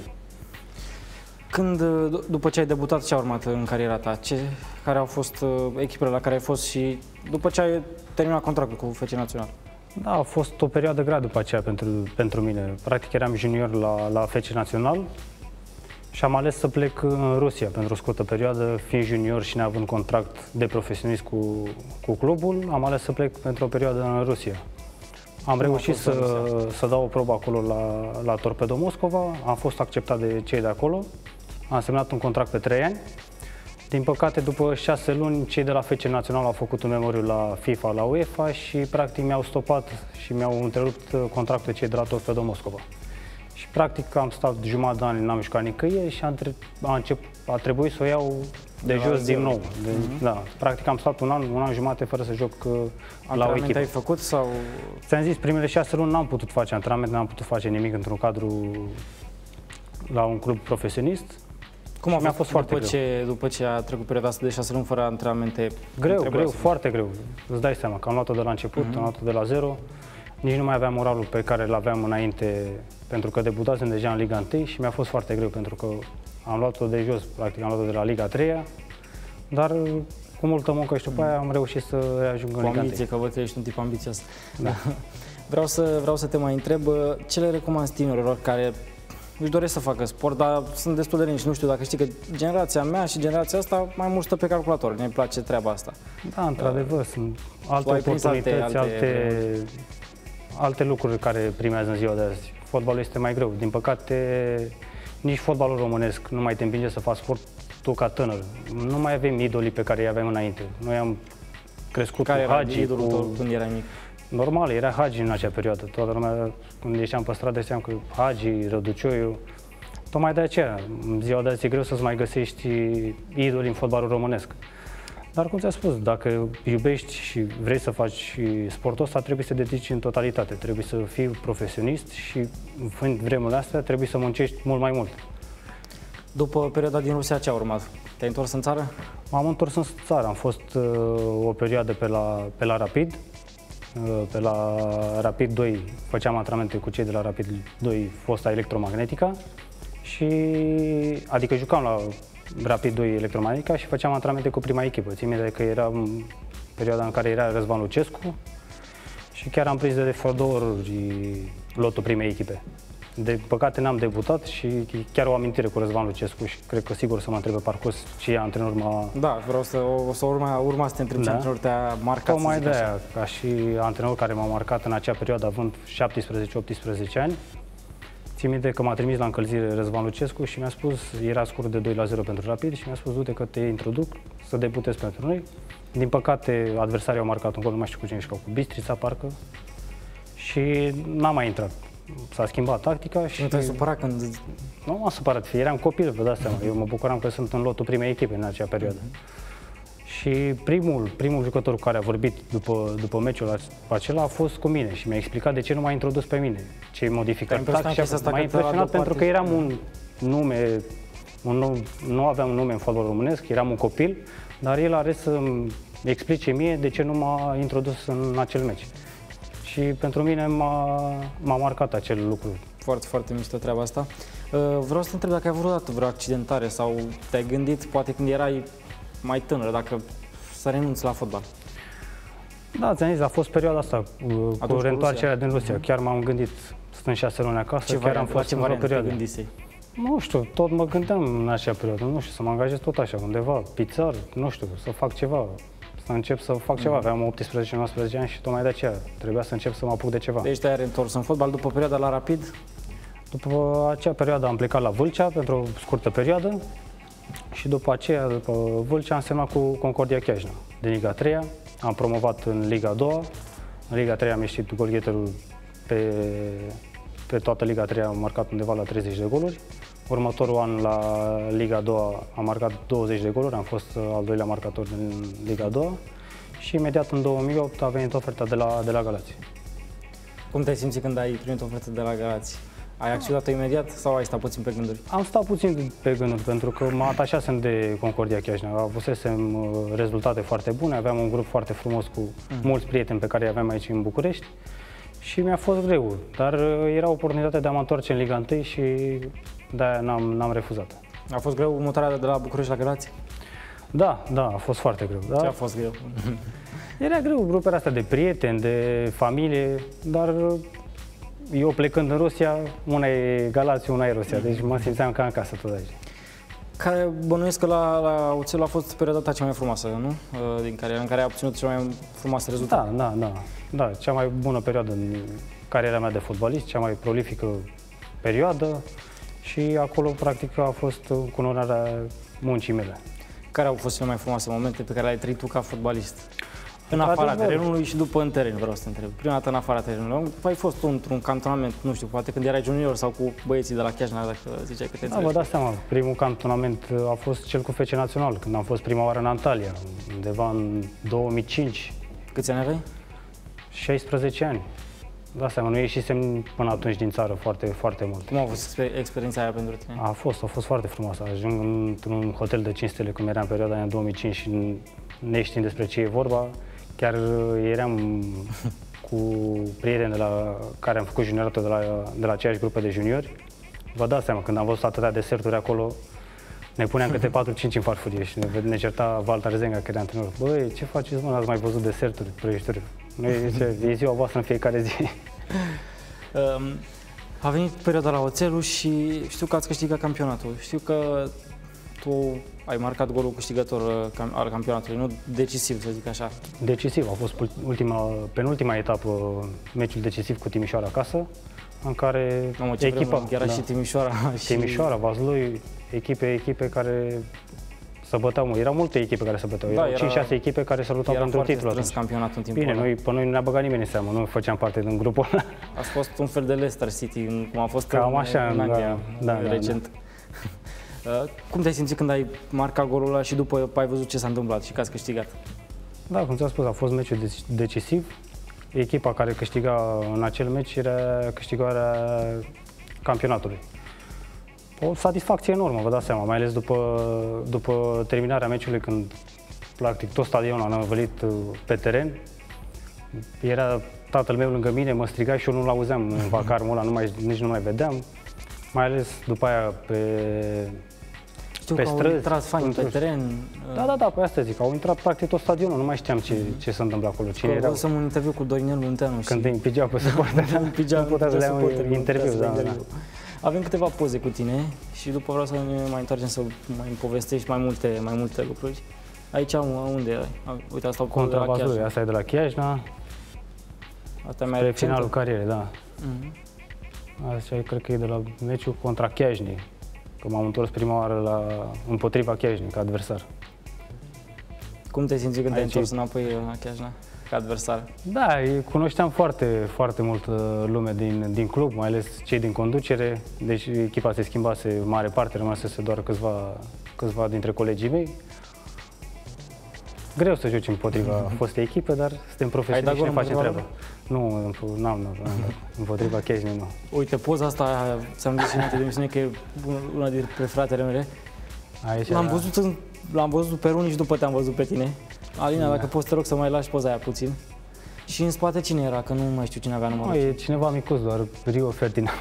Când, după ce ai debutat, ce a urmat în cariera ta? Ce, care au fost echipele la care ai fost și după ce ai terminat contractul cu F C Național? Da, a fost o perioadă grea după aceea pentru, pentru mine. Practic eram junior la, la F C Național și am ales să plec în Rusia pentru o scurtă perioadă, fiind junior și neavând contract de profesionist cu, cu clubul, am ales să plec pentru o perioadă în Rusia. Am reușit să, să dau o probă acolo la, la Torpedo Moscova, am fost acceptat de cei de acolo, am semnat un contract pe trei ani. Din păcate, după șase luni, cei de la F C Național au făcut un memoriu la FIFA, la UEFA și practic mi-au stopat și mi-au întrerupt contractul cei de la Torpedo Moscova. Și practic am stat jumătate de ani, n-am jucat nicăieri și a, a, încep, a trebuit să o iau de, de jos din nou. De, mm-hmm. Da, practic am stat un an, un an jumate fără să joc uh, la o echipă. Ai făcut sau? Ți-am zis, primele șase luni n-am putut face antrenament, n-am putut face nimic într-un cadru la un club profesionist. Cum a fost, fost foarte după greu. Ce, după ce a trecut perioada asta de șase luni fără antrenamente? Greu, greu, foarte greu. Îți dai seama că am luat-o de la început, mm-hmm. am luat-o de la zero. Nici nu mai aveam moralul pe care îl aveam înainte, pentru că debutasem deja în Liga unu și mi-a fost foarte greu, pentru că am luat-o de jos, practic am luat-o de la Liga a treia, dar cu multă muncă și după aia am reușit să ajung în Liga unu. Cu ambiție, că văd că ești un tip ambițios. Da. Vreau să, vreau să te mai întreb, ce le recomanzi tinerilor care își doresc să facă sport, dar sunt destul de liniști. Nu știu dacă știi că generația mea și generația asta mai mult stă pe calculator, ne place treaba asta. Da, într-adevăr, sunt alte oportunități, alte, alte, alte, alte lucruri care primează în ziua de azi. Fotbalul este mai greu. Din păcate, nici fotbalul românesc nu mai te împinge să faci sport tu ca tânăr. Nu mai avem idolii pe care îi aveam înainte. Noi am crescut care cu Hagi. Idolul cu... tău când erai mic? Normal, era Hagi în acea perioadă. Toată lumea, când ieșeam pe stradă, știam că Hagi, Răducioiu. Tocmai de aceea, în ziua de azi e greu să-ți mai găsești idoli în fotbalul românesc. Dar, cum ți-am spus, dacă iubești și vrei să faci sportul ăsta, trebuie să te dedici în totalitate. Trebuie să fii profesionist și, în vremurile astea, trebuie să muncești mult mai mult. După perioada din Rusia, ce a urmat? Te-ai întors în țară? M-am întors în țară. Am fost uh, o perioadă pe la, pe la Rapid. Uh, pe la Rapid doi făceam antrenamente cu cei de la Rapid doi, fosta Electromagnetica. Și, adică jucam la Rapid doi Electromagnetica și făceam antrenamente cu prima echipă. Țin minte că eram perioada în care era Răzvan Lucescu și chiar am prins de două ori lotul primei echipe. De păcate n-am debutat și chiar o amintire cu Răzvan Lucescu și cred că sigur să mă întrebe parcurs ce antrenor m-a... Da, vreau să, o, să urma, urma să te întreb ce Da. antrenor te-a marcat. Tocmai să de zic așa. aia, ca și antrenor care m-a marcat în acea perioadă, având șaptesprezece optsprezece ani, țin minte că m-a trimis la încălzire Răzvan Lucescu și mi-a spus, era scor de doi la zero pentru Rapid și mi-a spus, du-te că te introduc să debutezi pentru noi. Din păcate, adversarii au marcat un gol, nu mai știu cu cine jucau, cu Bistrița parcă, și n-am mai intrat. S-a schimbat tactica și... Nu te-ai supărat când... Nu m-am supărat, eram copil, vă dați seama. Eu mă bucuram că sunt în lotul primei echipe în acea perioadă. Și primul, primul jucător cu care a vorbit după, după meciul acela a fost cu mine și mi-a explicat de ce nu m-a introdus pe mine, ce modificări tactice. M-a impresionat pentru că eram un nume, un nu, nu aveam un nume în fotbal românesc, eram un copil, dar el are să-mi explice mie de ce nu m-a introdus în acel meci. Și pentru mine m-a marcat acel lucru. Foarte, foarte mișto treaba asta. Vreau să te întreb dacă ai vreodată vreo accidentare sau te-ai gândit, poate când erai mai tânăr, dacă să renunți la fotbal. Da, ți-am zis, a fost perioada asta cu, cu reîntoarcerea din Rusia. Mm-hmm. Chiar m-am gândit, stând șase luni acasă, ce chiar am fost în o perioadă. Nu știu, tot mă gândeam în acea perioadă, nu știu, să mă angajez tot așa, undeva, pizzar, nu știu, să fac ceva, să încep să fac ceva. Aveam optsprezece nouăsprezece ani și tocmai de aceea trebuia să încep să mă apuc de ceva. Deci te-ai reîntors în fotbal după perioada la Rapid? După acea perioadă am plecat la Vâlcea pentru o scurtă perioadă și după aceea, după Vâlcea, am semnat cu Concordia Chiajna din Liga a treia, am promovat în Liga a doua, în Liga a treia am ieșit golgheterul pe, pe toată Liga a treia, am marcat undeva la treizeci de goluri. Următorul an la Liga a doua am marcat douăzeci de goluri, am fost al doilea marcator din Liga a doua și imediat în două mii opt a venit oferta de la, de la Galați. Cum te-ai simțit când ai primit oferta de la Galați? Ai acceptat-o imediat sau ai stat puțin pe gânduri? Am stat puțin pe gânduri pentru că mă atașasem de Concordia Chiajna. Avusesem rezultate foarte bune, aveam un grup foarte frumos cu mm. mulți prieteni pe care îi aveam aici în București și mi-a fost greu, dar era oportunitatea de a mă întoarce în Liga unu și de-aia n-am, n-am refuzat. A fost greu mutarea de la București la Galați? Da, da, a fost foarte greu. Da? Ce a fost greu? Era greu, grupele astea de prieteni, de familie, dar eu plecând în Rusia, una e Galați, una e Rusia, deci mă simțeam ca în casă tot aici. Care bănuiesc că la, la Oțel a fost perioada ta cea mai frumoasă, nu? Din care, în care ai obținut cea mai frumoase rezultate. Da, da, da, da, cea mai bună perioadă în cariera mea de fotbalist, cea mai prolifică perioadă și acolo, practic, a fost cunoarea muncii mele. Care au fost cele mai frumoase momente pe care le-ai trăit tu ca fotbalist? În afara terenului și după în teren, vreau să te întreb. Prima dată în afara terenului. Ai fost tu într-un cantonament, nu știu, poate când erai junior sau cu băieții de la Chiajna, dacă ziceai că te înțelegi. Da, vă dați seama, primul cantonament a fost cel cu F C Național, când am fost prima oară în Antalya, undeva în două mii cinci. Câți ani aveai? șaisprezece ani. Da, seama, nu ieșisem până atunci din țară foarte, foarte mult. Cum a fost experiența aia pentru tine? A fost, a fost foarte frumoasă. Ajung într-un hotel de cinci stele, cum era în perioada în două mii cinci și neștiind despre ce e vorba. Chiar eram cu prieteni de la care am făcut junioratul de la, de la aceeași grupă de juniori. Vă dați seama, când am văzut atâtea deserturi acolo, ne puneam câte patru cinci în farfurie și ne, ne certa Valtar Zenga, care era antrenor. Băi, ce faceți, mă, n-ați mai văzut deserturi, prăjitori? Noi zice, e ziua voastră în fiecare zi. Um, a venit perioada la Oțelul și știu că ați câștigat campionatul. Știu că tu ai marcat golul câștigător al campionatului, nu decisiv, să zic așa. Decisiv, a fost ultima, penultima etapă, meciul decisiv cu Timișoara acasă, în care Mamă, ce echipa... Era da, și Timișoara. Timișoara, și... Vaslui, echipe, echipe care se băteau, erau multe echipe care se băteau, da, erau cinci șase echipe care se luptau pentru titlul atunci. Campionatul în timpul Bine, ăla. noi, pe noi nu ne-a băgat nimeni în seamă, nu făceam parte din grupul ăla. Ați fost un fel de Leicester City, cum a fost Cam în, așa, în Anglia, da, da, recent. Da, da. Cum te-ai simțit când ai marcat golul ăla și după ai văzut ce s-a întâmplat și că ați câștigat? Da, cum ți-am spus, a fost meciul decisiv. Echipa care câștiga în acel meci era câștigarea campionatului. O satisfacție enormă, vă dați seama, mai ales după, după terminarea meciului, când practic tot stadionul a năvălit pe teren. Era tatăl meu lângă mine, mă striga și eu nu-l auzeam în vacarmul ăla, nu mai, nici nu mai vedeam. Mai ales după aia pe... Știu pe că au străzi, intrat faini pe într-o- teren. Da, da, da, pe asta zic, au intrat practic tot stadionul, nu mai știam ce, ce se întâmplă acolo, cine Că erau. să un interviu cu Dorinel Munteanu și Când îi împigeau pe suporteri, în pijama, nu putea să le iau suporterii, nu interviu, putea să da, le da. interviu. Avem câteva poze cu tine și după vreau să ne mai întoarcem să mai povestești mai multe, mai multe lucruri. Aici unde erai? A, Uite, asta cu Contra de la Vaslui, Chiajna. asta e de la Chiajna, Asta e mai pe recentă. finalul carierei, da. Mhm. Asta cred că e de la meciul contra Chiajnei, că m-am întors prima oară la, împotriva Chiajnei, ca adversar. Cum te simți când te-ai Aici întors înapoi la Chiajna ca adversar? Da, îi cunoșteam foarte, foarte multă lume din, din club, mai ales cei din conducere, deci echipa se schimbase în mare parte, rămăsese doar câțiva, câțiva dintre colegii mei. Greu să joci împotriva fostei echipe, dar suntem profesioniști și ne gol facem împotriva treaba. Nu, n-am, nu, împotriva Chiajnei nu. Uite, poza asta, ți-am zis înainte de emisiune că e una dintre preferatele mele. Aici L-am era- văzut, în- l-am văzut pe Runi și după te-am văzut pe tine. Alina, dacă poți, te rog să mai lași poza aia puțin. Și în spate cine era? Că nu mai știu cine avea numărul. Nu, e cineva micuț, doar Rio Ferdinand.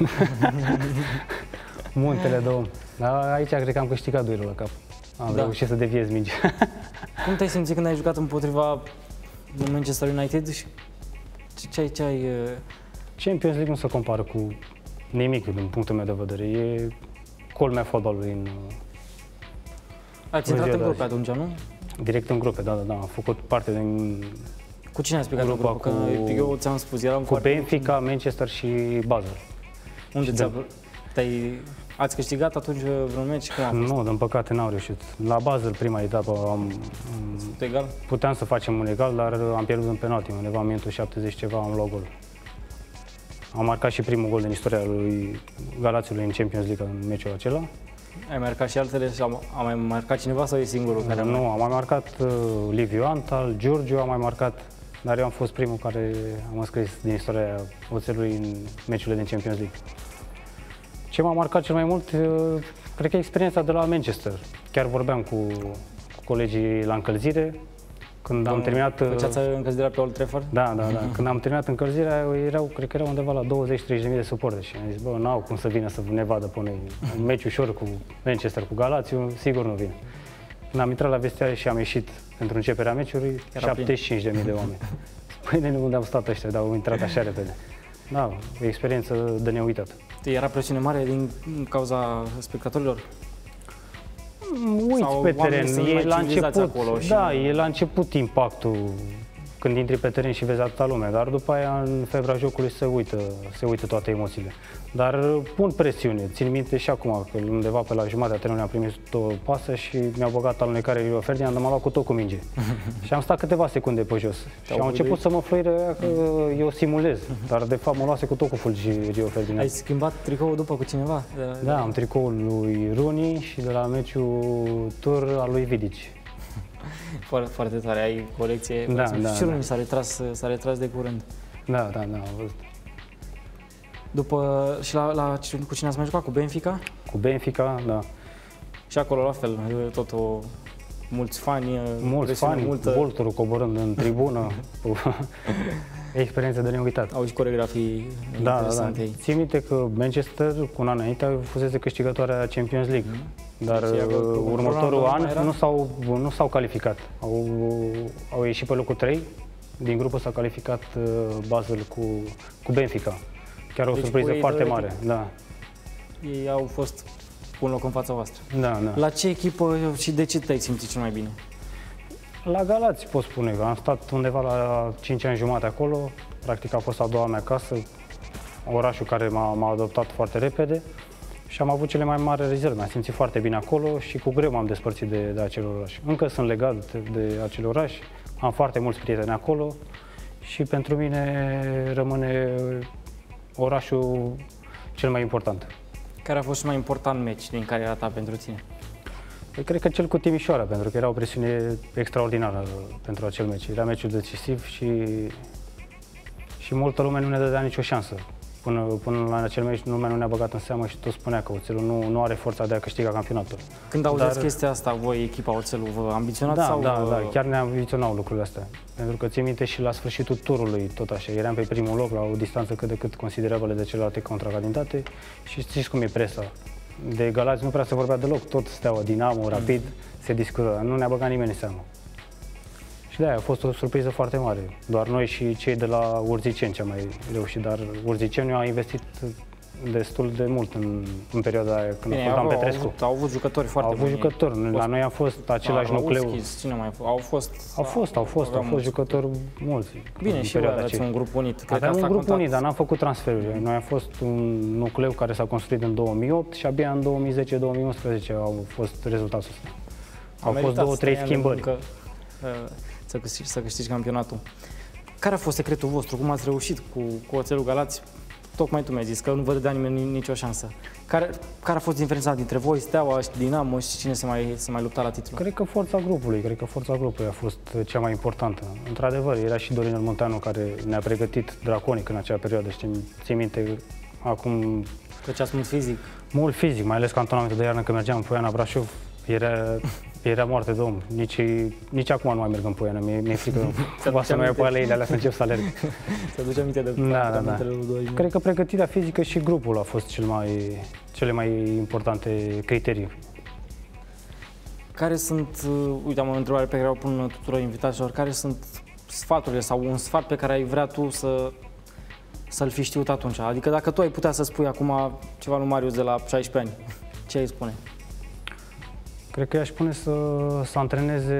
Muntele de om. Dar aici cred că am câștigat duelul la cap. Am Da. reușit să deviez mingea. Cum te-ai simțit când ai jucat împotriva Manchester United? Și ce, ce ai... Ce ai uh, Champions League nu se compară cu nimic din punctul meu de vedere. E culmea fotbalului în, ați Bună intrat în ziua, grup da. atunci, nu? direct în grupe, da, da, da. Am făcut parte din Cu cine ați plecat în Grupa grup? Că cu- eu ți-am spus, eram cu foarte... Benfica, Manchester și Basel. Unde și ți-a... de- Te-ai... Ați câștigat atunci vreun meci? Cum a fost? Nu, din păcate n-am reușit. La Basel, prima etapă, am, Egal? puteam să facem un egal, dar am pierdut în penalti. Undeva în minutul șaptezeci ceva am luat gol. Am marcat și primul gol din istoria lui Galațiului în Champions League în meciul acela. Ai marcat și altele și a, a mai marcat cineva sau e singurul care a Nu, marcat? am mai marcat uh, Liviu Antal, Giurgiu a mai marcat, dar eu am fost primul care am înscris din istoria oțelului în meciurile din Champions League. Ce m-a marcat cel mai mult, uh, cred că e experiența de la Manchester. Chiar vorbeam cu, cu colegii la încălzire, când am terminat... uh, Făceați încălzirea pe Old Trafford? Da, da, da. Când am terminat încălzirea, erau, cred că erau undeva la douăzeci treizeci de mii de suporteri și am zis, bă, n-au cum să vină să ne vadă pe noi. Un meci ușor cu Manchester, cu Galațiu, sigur nu vine. Când am intrat la vestiare și am ieșit pentru începerea meciului, Era șaptezeci și cinci de mii de oameni. Păi, unde am stat ăștia, dar au intrat așa repede. Da, o experiență de neuitat. Era presiune mare din cauza spectatorilor? Uiți Sau pe oamenii teren, sunt e mai la civilizați început, acolo și- da, e la început impactul când intri pe teren și vezi atâta lume, dar după aia în febra jocului se uită, se uită toate emoțiile. Dar pun presiune, țin minte și acum, că undeva pe la jumatea terenului am primit o pasă și mi-a băgat alunecare Rio Ferdinand, m-a luat cu tot cu minge. Și am stat câteva secunde pe jos. Și au început să mă fluire că eu simulez, dar de fapt mă luase cu tot cu fulgi Rio Ferdinand. Ai schimbat tricoul după cu cineva? Da, am tricoul lui Rooney și de la meciul tur al lui Vidic. Foarte, foarte tare, ai colecție. Da, și da, și Rooney da. s-a retras, s-a retras de curând. Da, da, da, am văzut. După, și la, la, cu cine ați mai jucat? Cu Benfica? Cu Benfica, da. Și acolo la fel, tot o, mulți fani, Mulți presiune fani, multă. Volturul coborând în tribună. Experiență de neuitat. Au și coreografii Da, da, da. interesante. ei. Țin minte că Manchester, cu un an înainte, fusese câștigătoarea Champions League. Dar Deci, uh, acolo, cu următorul Ronaldo an mai era? nu s-au, nu s-au calificat. Au, au ieșit pe locul trei. Din grupă s-a calificat uh, Basel cu, cu Benfica. Chiar o Deci, surpriză cu ei foarte doi, mare. Da, Ei au fost cu un loc în fața voastră. da, da. La ce echipă și de ce te-ai simțit cel mai bine? La Galați pot spune că am stat undeva la cinci ani jumate acolo, practic a fost a doua mea casă, orașul care m-a, m-a adoptat foarte repede și am avut cele mai mari rezerve. M-am simțit foarte bine acolo și cu greu m-am despărțit de, de acel oraș. Încă sunt legat de, de acel oraș, am foarte mulți prieteni acolo și pentru mine rămâne orașul cel mai important. Care a fost cel mai important meci din cariera ta pentru tine? Eu cred că cel cu Timișoara, pentru că era o presiune extraordinară pentru acel meci. Era meciul decisiv și, și multă lume nu ne dădea nicio șansă. Până, până la acel meci lumea nu ne-a băgat în seamă și tot spunea că Oțelul nu, nu are forța de a câștiga campionatul. Când auzeți Dar- chestia asta, voi, echipa Oțelul, vă ambiționați Da, sau da, vă... da, chiar ne ambiționau lucrurile astea. Pentru că țin minte și la sfârșitul turului tot așa. Eram pe primul loc la o distanță cât de cât considerabilă de celelalte contracandidate și știți cum e presa. De Galați nu prea se vorbea deloc, tot Steaua, Dinamo, Rapid, se discută, nu ne-a băgat nimeni în seamă. Și de-aia a fost o surpriză foarte mare. Doar noi și cei de la Urziceni ce am mai reușit, dar Urziceni a investit destul de mult în, în perioada aia când Bine, a fost Dan au, Petrescu. au, avut, au avut jucători foarte Au avut buni. jucători, la noi a fost același nucleu. Cine mai au fost? Au fost, au fost, au fost jucători mulți. Bine, și voi aveți un grup unit. Cred Aveam că un grup contat. unit, dar n-am făcut transferuri. Noi am fost un nucleu care s-a construit în două mii opt și abia în două mii zece două mii unsprezece au fost rezultatul ăsta. Au fost două, trei schimbări. Că, să, câștigi, să câștigi campionatul. Care a fost secretul vostru? Cum ați reușit cu, cu Oțelul Galați? Tocmai tu mi-ai zis că nu vă dădea nimeni nicio șansă. Care, care a fost diferența dintre voi, Steaua și Dinamo și cine se mai, se mai lupta la titlu? Cred că forța grupului, cred că forța grupului a fost cea mai importantă. Într-adevăr, era și Dorin Munteanu care ne-a pregătit draconic în acea perioadă. Știi, ții minte acum... Făceați mult fizic? Mult fizic, mai ales cantonamentul de iarnă când mergeam în Poiana Brașov. Era, era moarte de om. Nici, nici acum nu mai merg în Poiana. Mi-e, mi-e frică cumva să mă iau pe aleile alea să încep să alerg. Să-ți aminte de da, da, da. Cred că pregătirea fizică și grupul a fost cel mai, cele mai importante criterii. Care sunt, uite, am o întrebare pe care o pun tuturor invitaților, care sunt sfaturile sau un sfat pe care ai vrea tu să, să-l fi știut atunci? Adică dacă tu ai putea să spui acum ceva lui Marius de la șaisprezece ani, ce ai spune? Cred că i-aș spune să, să antreneze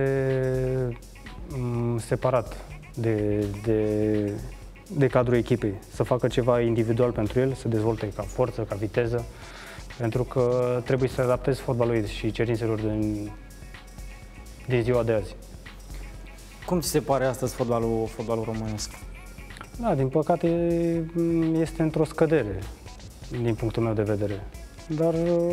m, separat de, de, de cadrul echipei, să facă ceva individual pentru el, să dezvolte ca forță, ca viteză, pentru că trebuie să adaptezi fotbalul și cerințelor din, din ziua de azi. Cum ți se pare astăzi fotbalul, fotbalul românesc? Da, din păcate este într-o scădere, din punctul meu de vedere, dar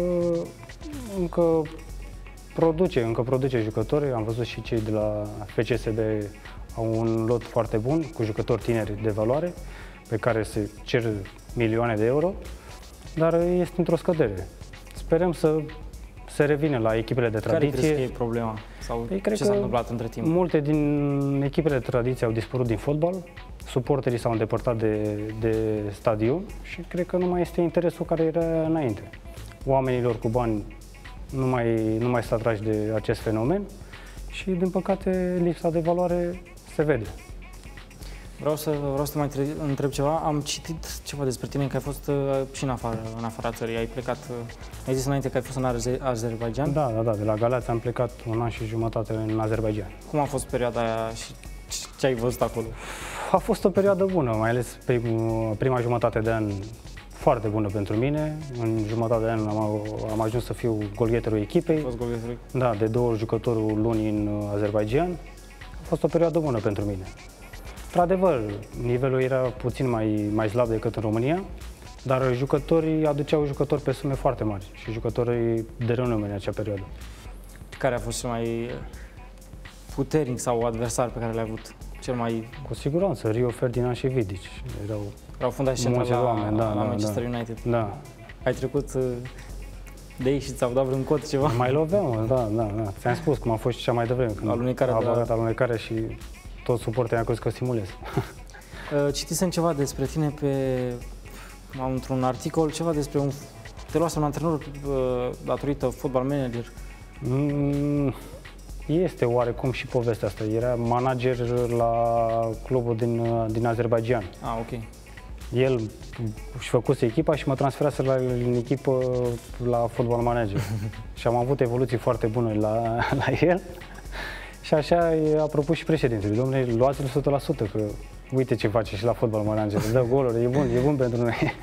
încă produce, încă produce jucători. Am văzut și cei de la F C S B au un lot foarte bun, cu jucători tineri de valoare, pe care se cer milioane de euro, dar este într-o scădere. Sperăm să se revină la echipele de tradiție. Care crezi că e problema? Sau Ei, cred ce s-a că întâmplat între timp? Multe din echipele de tradiție au dispărut din fotbal, suporterii s-au îndepărtat de, de stadion și cred că nu mai este interesul care era înainte. Oamenilor cu bani nu mai, nu mai sunt atrași de acest fenomen și, din păcate, lipsa de valoare se vede. Vreau să, vreau să mai întreb ceva. Am citit ceva despre tine, că ai fost uh, și în afară, în afara țării. Ai plecat, uh, ai zis înainte că ai fost în Azerbaidjan? Da, da, da. De la Galați am plecat un an și jumătate în Azerbaidjan. Cum a fost perioada aia și ce ai văzut acolo? A fost o perioadă bună, mai ales primul, prima jumătate de an foarte bună pentru mine. În jumătate de an am, am ajuns să fiu golgheterul echipei. A fost golgheterul? Da, de două ori jucătorul lunii în Azerbaidjan. A fost o perioadă bună pentru mine. Într-adevăr, nivelul era puțin mai, mai slab decât în România, dar jucătorii aduceau jucători pe sume foarte mari și jucătorii de renume în acea perioadă. Care a fost cel mai puternic sau adversar pe care l-ai avut? Cel mai... Cu siguranță, Rio Ferdinand și Vidic. Erau, Erau fundași central la, oameni, da, la da, Manchester da. United. Da. Ai trecut de ei și ți-au dat vreun cod ceva? Mai loveau, da, da, da. Ți-am spus cum a fost și cea mai devreme, când alunecarea a băgat la... alunecare și tot suporterii a crezut că simulez. Citisem ceva despre tine pe, într-un articol, ceva despre un... Te luase un antrenor datorită Football Manager. Mm, este oarecum și povestea asta. Era manager la clubul din, din Azerbaidjan. Ah, ok. El își făcuse echipa și mă transferase la, în echipă la Football Manager. Și am avut evoluții foarte bune la, la el. Și așa a propus și președintele. Dom'le, luați-l o sută la sută, că uite ce face și la Football Manager. Dă goluri, e bun, e bun pentru noi.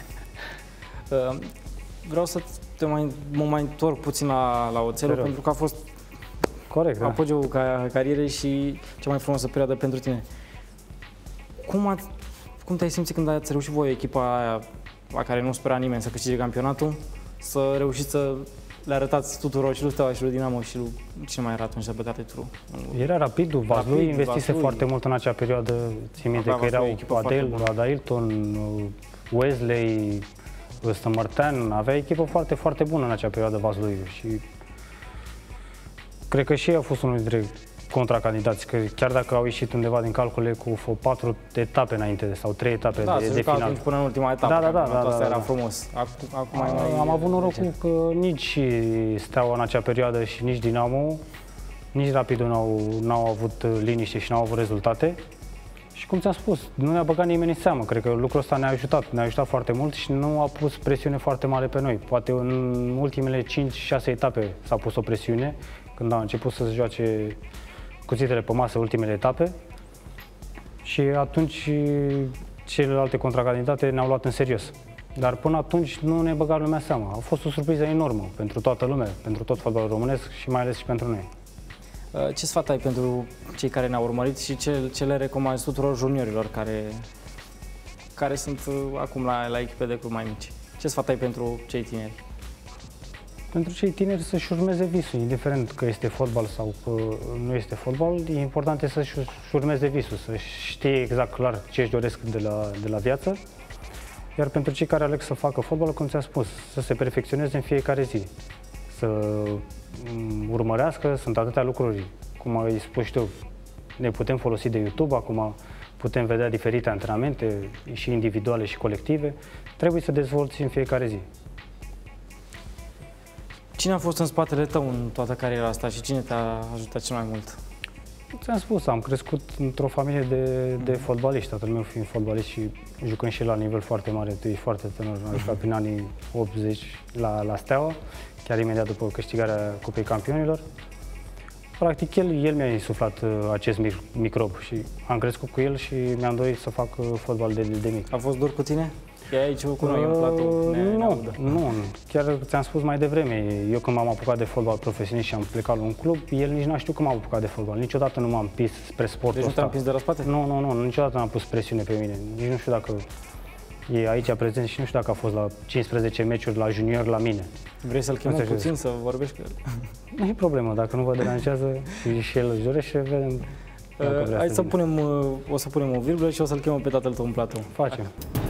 Vreau să te mai, mă mai întorc puțin la, la Oțelul, pentru că a fost corect, apogeul ca, carierei și cea mai frumoasă perioadă pentru tine. Cum, ați, cum te-ai simțit când ați reușit voi, echipa aia la care nu spera nimeni să câștige campionatul, să reușiți să le arătați tuturor, și lui Steaua, și lui Dinamo, și lui cine mai era atunci să bătea titlul? Era Rapidul, Vaslui investise Vaslui. foarte mult în acea perioadă. Țin minte că erau Adel, Adailton, Wesley, Stămărtean, avea echipă foarte, foarte bună în acea perioadă Vaslui și cred că și ei au fost unul dintre contracandidați, că chiar dacă au ieșit undeva din calcule cu patru etape înainte sau trei etape da, de, de final. atunci până în ultima etapă. Da, da, da, da, da, asta da, era da. frumos. Acum, acum A, mai am avut norocul că nici Steaua în acea perioadă și nici Dinamo, nici Rapidul n-au, n-au avut liniște și n-au avut rezultate. Și cum ți-am spus, nu ne-a băgat nimeni în seamă. Cred că lucrul ăsta ne-a ajutat, ne-a ajutat foarte mult și nu a pus presiune foarte mare pe noi. Poate în ultimele cinci șase etape s-a pus o presiune, când a început să se joace cuțitele pe masă ultimele etape. Și atunci celelalte contracandidate ne-au luat în serios. Dar până atunci nu ne băga lumea seama. A fost o surpriză enormă pentru toată lumea, pentru tot fotbalul românesc și mai ales și pentru noi. Ce sfat ai pentru cei care ne-au urmărit și ce, ce le recomanzi tuturor juniorilor care, care sunt acum la, la echipe de club mai mici? Ce sfat ai pentru cei tineri? Pentru cei tineri să-și urmeze visul, indiferent că este fotbal sau că nu este fotbal, e important să-și urmeze visul, să știe exact clar ce își doresc de la, de la viață. Iar pentru cei care aleg să facă fotbal, cum ți-am spus, să se perfecționeze în fiecare zi, să urmărească, sunt atâtea lucruri, cum ai spus și tu, ne putem folosi de YouTube, acum putem vedea diferite antrenamente, și individuale și colective, trebuie să dezvolți în fiecare zi. Cine a fost în spatele tău în toată cariera asta și cine te-a ajutat cel mai mult? Ți-am spus, am crescut într-o familie de, de fotbaliști, tatăl meu fiind fotbalist și jucând și la nivel foarte mare, tu ești foarte tânăr, am jucat prin anii optzeci la, la Steaua, chiar imediat după câștigarea Cupei Campionilor. Practic, el, el mi-a insuflat acest microb și am crescut cu el și mi-am dorit să fac fotbal de, de mic. A fost dur cu tine? E aici cu noi în platou? Ne, nu, ne nu, chiar ți-am spus mai devreme, eu când m-am apucat de fotbal profesionist și am plecat la un club, el nici n-a știut că m-am apucat de fotbal, niciodată nu m-am împins spre sportul deci ăsta. Deci nu te-am împins de la spate? Nu, nu, nu, niciodată n-am pus presiune pe mine, nici nu știu dacă e aici prezent și nu știu dacă a fost la cincisprezece meciuri la junior la mine. Vrei să-l chemăm puțin să vorbești cu el? Nu e problemă, dacă nu vă deranjează și, și el își dorește, vedem. Uh, hai să, să punem, o să punem o virgulă și o să-l chemăm pe tatăl tău în platou. Facem.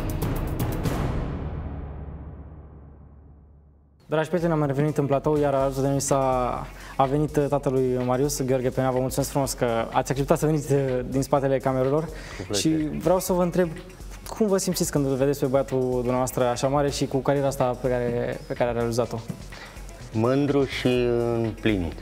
Dragi prieteni, am revenit în platou, iar alături de noi s-a a venit tatălui Marius, Gheorghe Penea. Vă mulțumesc frumos că ați acceptat să veniți din spatele camerelor și vreau să vă întreb cum vă simțiți când îl vedeți pe băiatul dumneavoastră așa mare și cu cariera asta pe care, pe care a realizat-o? Mândru și împlinit.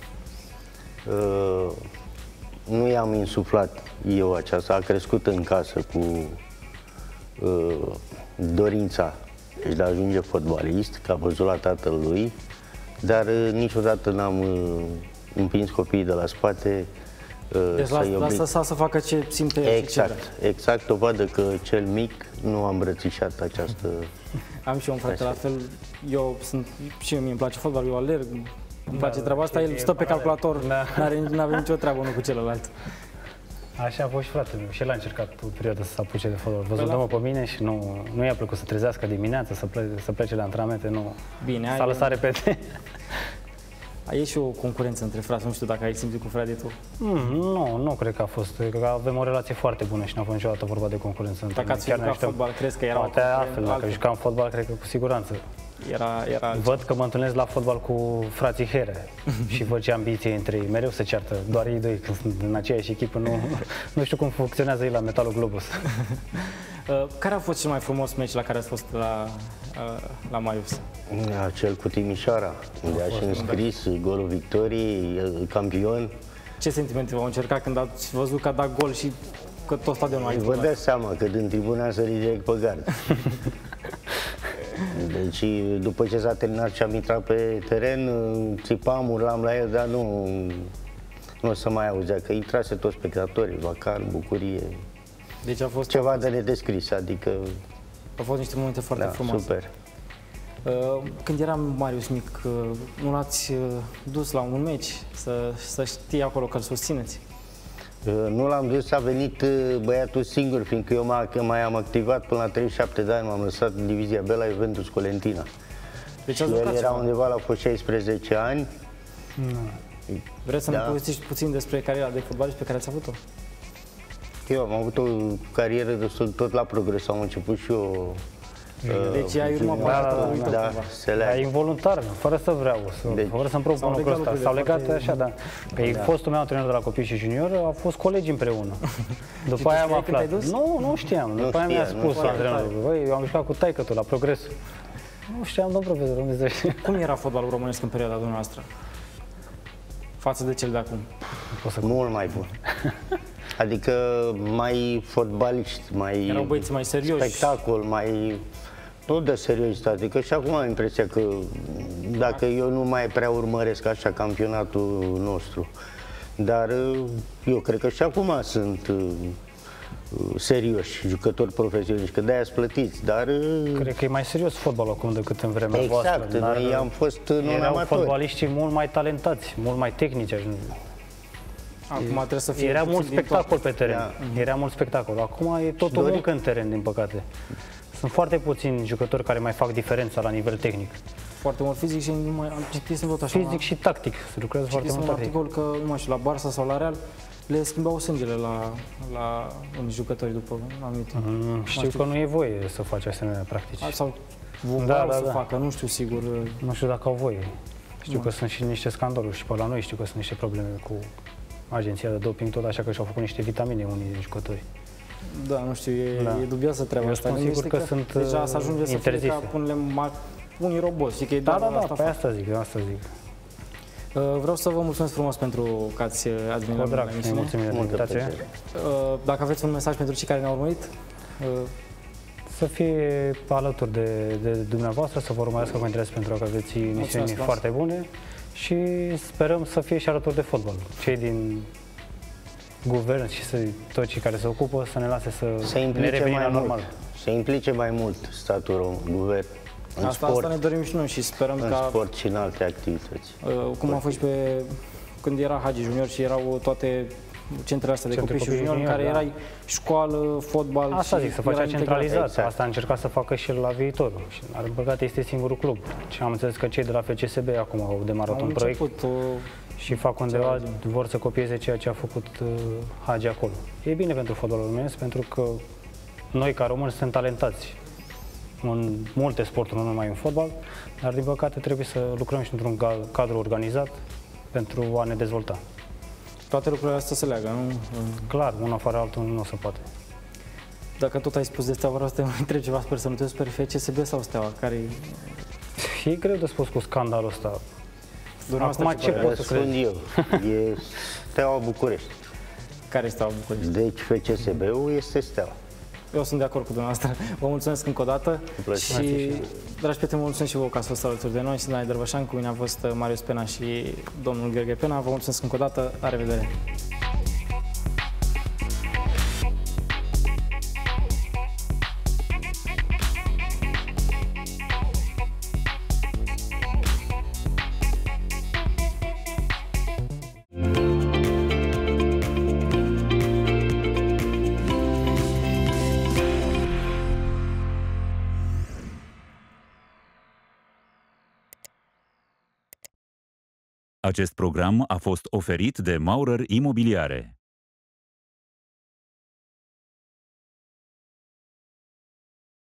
Uh, nu i-am insuflat eu aceasta, a crescut în casă cu uh, dorința deci de a ajunge fotbalist, că a văzut la tatăl lui, dar uh, niciodată n-am uh, împins copiii de la spate. Uh, deci lasă să, să facă ce simte el. Exact, și ce exact, o vadă că cel mic nu a îmbrățișat această... Am și eu un frate la fel, eu sunt, și mie îmi place fotbal, eu alerg, îmi place da, treaba asta, el stă pe calculator, da. n-are nicio treabă unul cu celălalt. Așa a fost și fratele meu, și el a încercat o perioadă să se apuce de fotbal. Văzut-mă pe mine și nu, nu i-a plăcut să trezească dimineața, să, ple, să plece la antrenamente, nu. Bine, s-a lăsat repede. E și o concurență între frați, nu știu dacă ai simțit cu fratele tu. Mm, nu, nu cred că a fost, cred că avem o relație foarte bună și n-a fost niciodată vorba de concurență. Dacă ați fi jucat fotbal, crezi că era poate o altfel, dacă jucam fotbal, cred că cu siguranță. Era, era văd că mă întâlnesc la fotbal cu frații Here și văd ce ambiție între ei, mereu se ceartă, doar ei doi, că sunt în aceeași echipă, nu, nu știu cum funcționează ei la Metalul Globus. Care a fost cel mai frumos meci la care ați fost la, la Marius? Da, cel cu Timișoara, unde a și înscris golul victoriei, campion. Ce sentimente v-au încercat când ați văzut că a dat gol și că tot stadionul a Vă dați seama că din tribuna a sărit direct pe gard. Deci, după ce s-a terminat și am intrat pe teren, țipam, urlam la el, dar nu, nu o să mai auzea, că intrase toți spectatorii, vacan, bucurie. Deci a fost ceva de nedescris, adică... Au fost niște momente foarte da, frumoase. Super. Când era Marius mic, nu l-ați dus la un meci, să, să știi acolo că îl susțineți? Nu l-am dus, a venit băiatul singur, fiindcă eu mai am activat până la treizeci și șapte de ani, m-am lăsat în divizia B la Juventus Colentina. Deci și el era undeva la șaisprezece ani. Mm. Vreți să da. ne povestiți puțin despre cariera de fotbalist pe care ați avut-o? Eu am avut o carieră destul tot la Progres, am început și eu Deci ai urmat da, partea lui tău da, cumva. se Dar leagă. involuntar, fără să vreau, să, Deci- fără să-mi propun S-au lucrul legat ăsta. lucrurile S-au legat foarte- așa, da. Pe fostul meu antrenor de la copii și junior au fost colegi împreună. După aia am știai când aflat. te-ai dus? Nu, nu știam. După aia mi-a știa, nu spus știa. antrenorul, băi, eu am mișcat cu taică-tu la Progres. Nu știam, domn profesor, unde zice. Cum era fotbalul românesc în perioada dumneavoastră? Față de cel de acum. Mult mai bun. Adică mai fotbaliști, mai Erau băieți mai serioși. spectacol, mai nu de seriozitate, că și acum am impresia că dacă eu nu mai prea urmăresc așa campionatul nostru, dar eu cred că și acum sunt uh, serioși, jucători profesioniști, că de-aia sunt plătiți, dar Cred că e mai serios fotbalul acum decât în vremea voastră. exact, dar noi am fost erau non-amatori. fotbaliștii mult mai talentați, mult mai tehnici. Acum trebuie să fie Era puțin mult din spectacol toate. pe teren. Da. Era mult spectacol. Acum e tot o Dorin? muncă în teren, din păcate. Sunt foarte puțini jucători care mai fac diferența la nivel tehnic. Foarte mult fizic și nu mai am citit tot așa. Fizic și tactic. Se lucrează foarte Citisem mult un tactic. articol că, nu mai știu, la Barça sau la Real le schimbau sângele la, la unii jucători după anumite. Mm, Știu că nu e voie să faci asemenea practici. Sau vor Da, da, să da. facă, nu știu sigur. Nu știu dacă au voie. Știu că sunt și niște scandaluri și pe la noi știu că sunt niște probleme cu agenția de doping, tot așa că și-au făcut niște vitamine unii din jucători. Da, nu știu, e, Da. e dubioasă treaba Eu asta. spun Gândește sigur că sunt, deja să ajunge să fie interzise. ca unele ma- unii roboți. Știi că e Da, doar da, da, asta pe fac. asta zic, asta zic. Uh, Vreau să vă mulțumesc frumos pentru că ați, ați venit Cu la drag, mine la ne emisiune. mulțumim de Multă invitație. plăcere. Uh, Dacă aveți un mesaj pentru cei care ne-au urmărit, uh, Să fie alături de, de dumneavoastră, să vă urmărească cu interes pentru că aveți misiuni frumos. foarte bune și sperăm să fie și alături de fotbal. Cei din guvern și să, toți cei care se ocupă să ne lase să Se ne implice revenim mai la mult, normal. se implice mai mult statul român, guvern, în asta, sport, asta ne dorim și noi și sperăm în ca, sport și în alte activități. uh, cum a fost și pe, când era Hagi Junior și erau toate centrele astea de Centre copii și copii junior, în junior, care da. erai școală, fotbal Asta și zic, să era facea integrat. centralizat. Exact. Asta a încercat să facă și el la viitor. Și, dar, în păcate, este singurul club. Și am înțeles că cei de la F C S B acum au demarat Au un proiect început, uh, și fac undeva, vor să copieze ceea ce a făcut uh, Hagi acolo. E bine pentru fotbalul românesc, pentru că noi, ca români, suntem talentați în multe sporturi, nu numai în fotbal, dar, din păcate, trebuie să lucrăm și într-un ga- cadru organizat pentru a ne dezvolta. toate lucrurile astea se leagă, nu? Uh, Clar, unul afară altul nu se poate. Dacă tot ai spus de Steaua, vreau să te mai întreb ceva, sper să nu te speri, F C S B sau Steaua? Care E greu de spus cu scandalul ăsta. Dumneavoastră Acum ce părere pot să Răspund eu, e Steaua București. Care este Steaua București? Deci F C S B-ul este Steaua. Eu sunt de acord cu dumneavoastră. Vă mulțumesc încă o dată plăcere. și, dragi prieteni, vă mulțumesc și vouă că ați fost alături de noi. Sunt Dani Dărvășan, cu mine a fost Marius Pena și domnul Gheorghe Pena. Vă mulțumesc încă o dată. La revedere! Acest program a fost oferit de Maurer Imobiliare.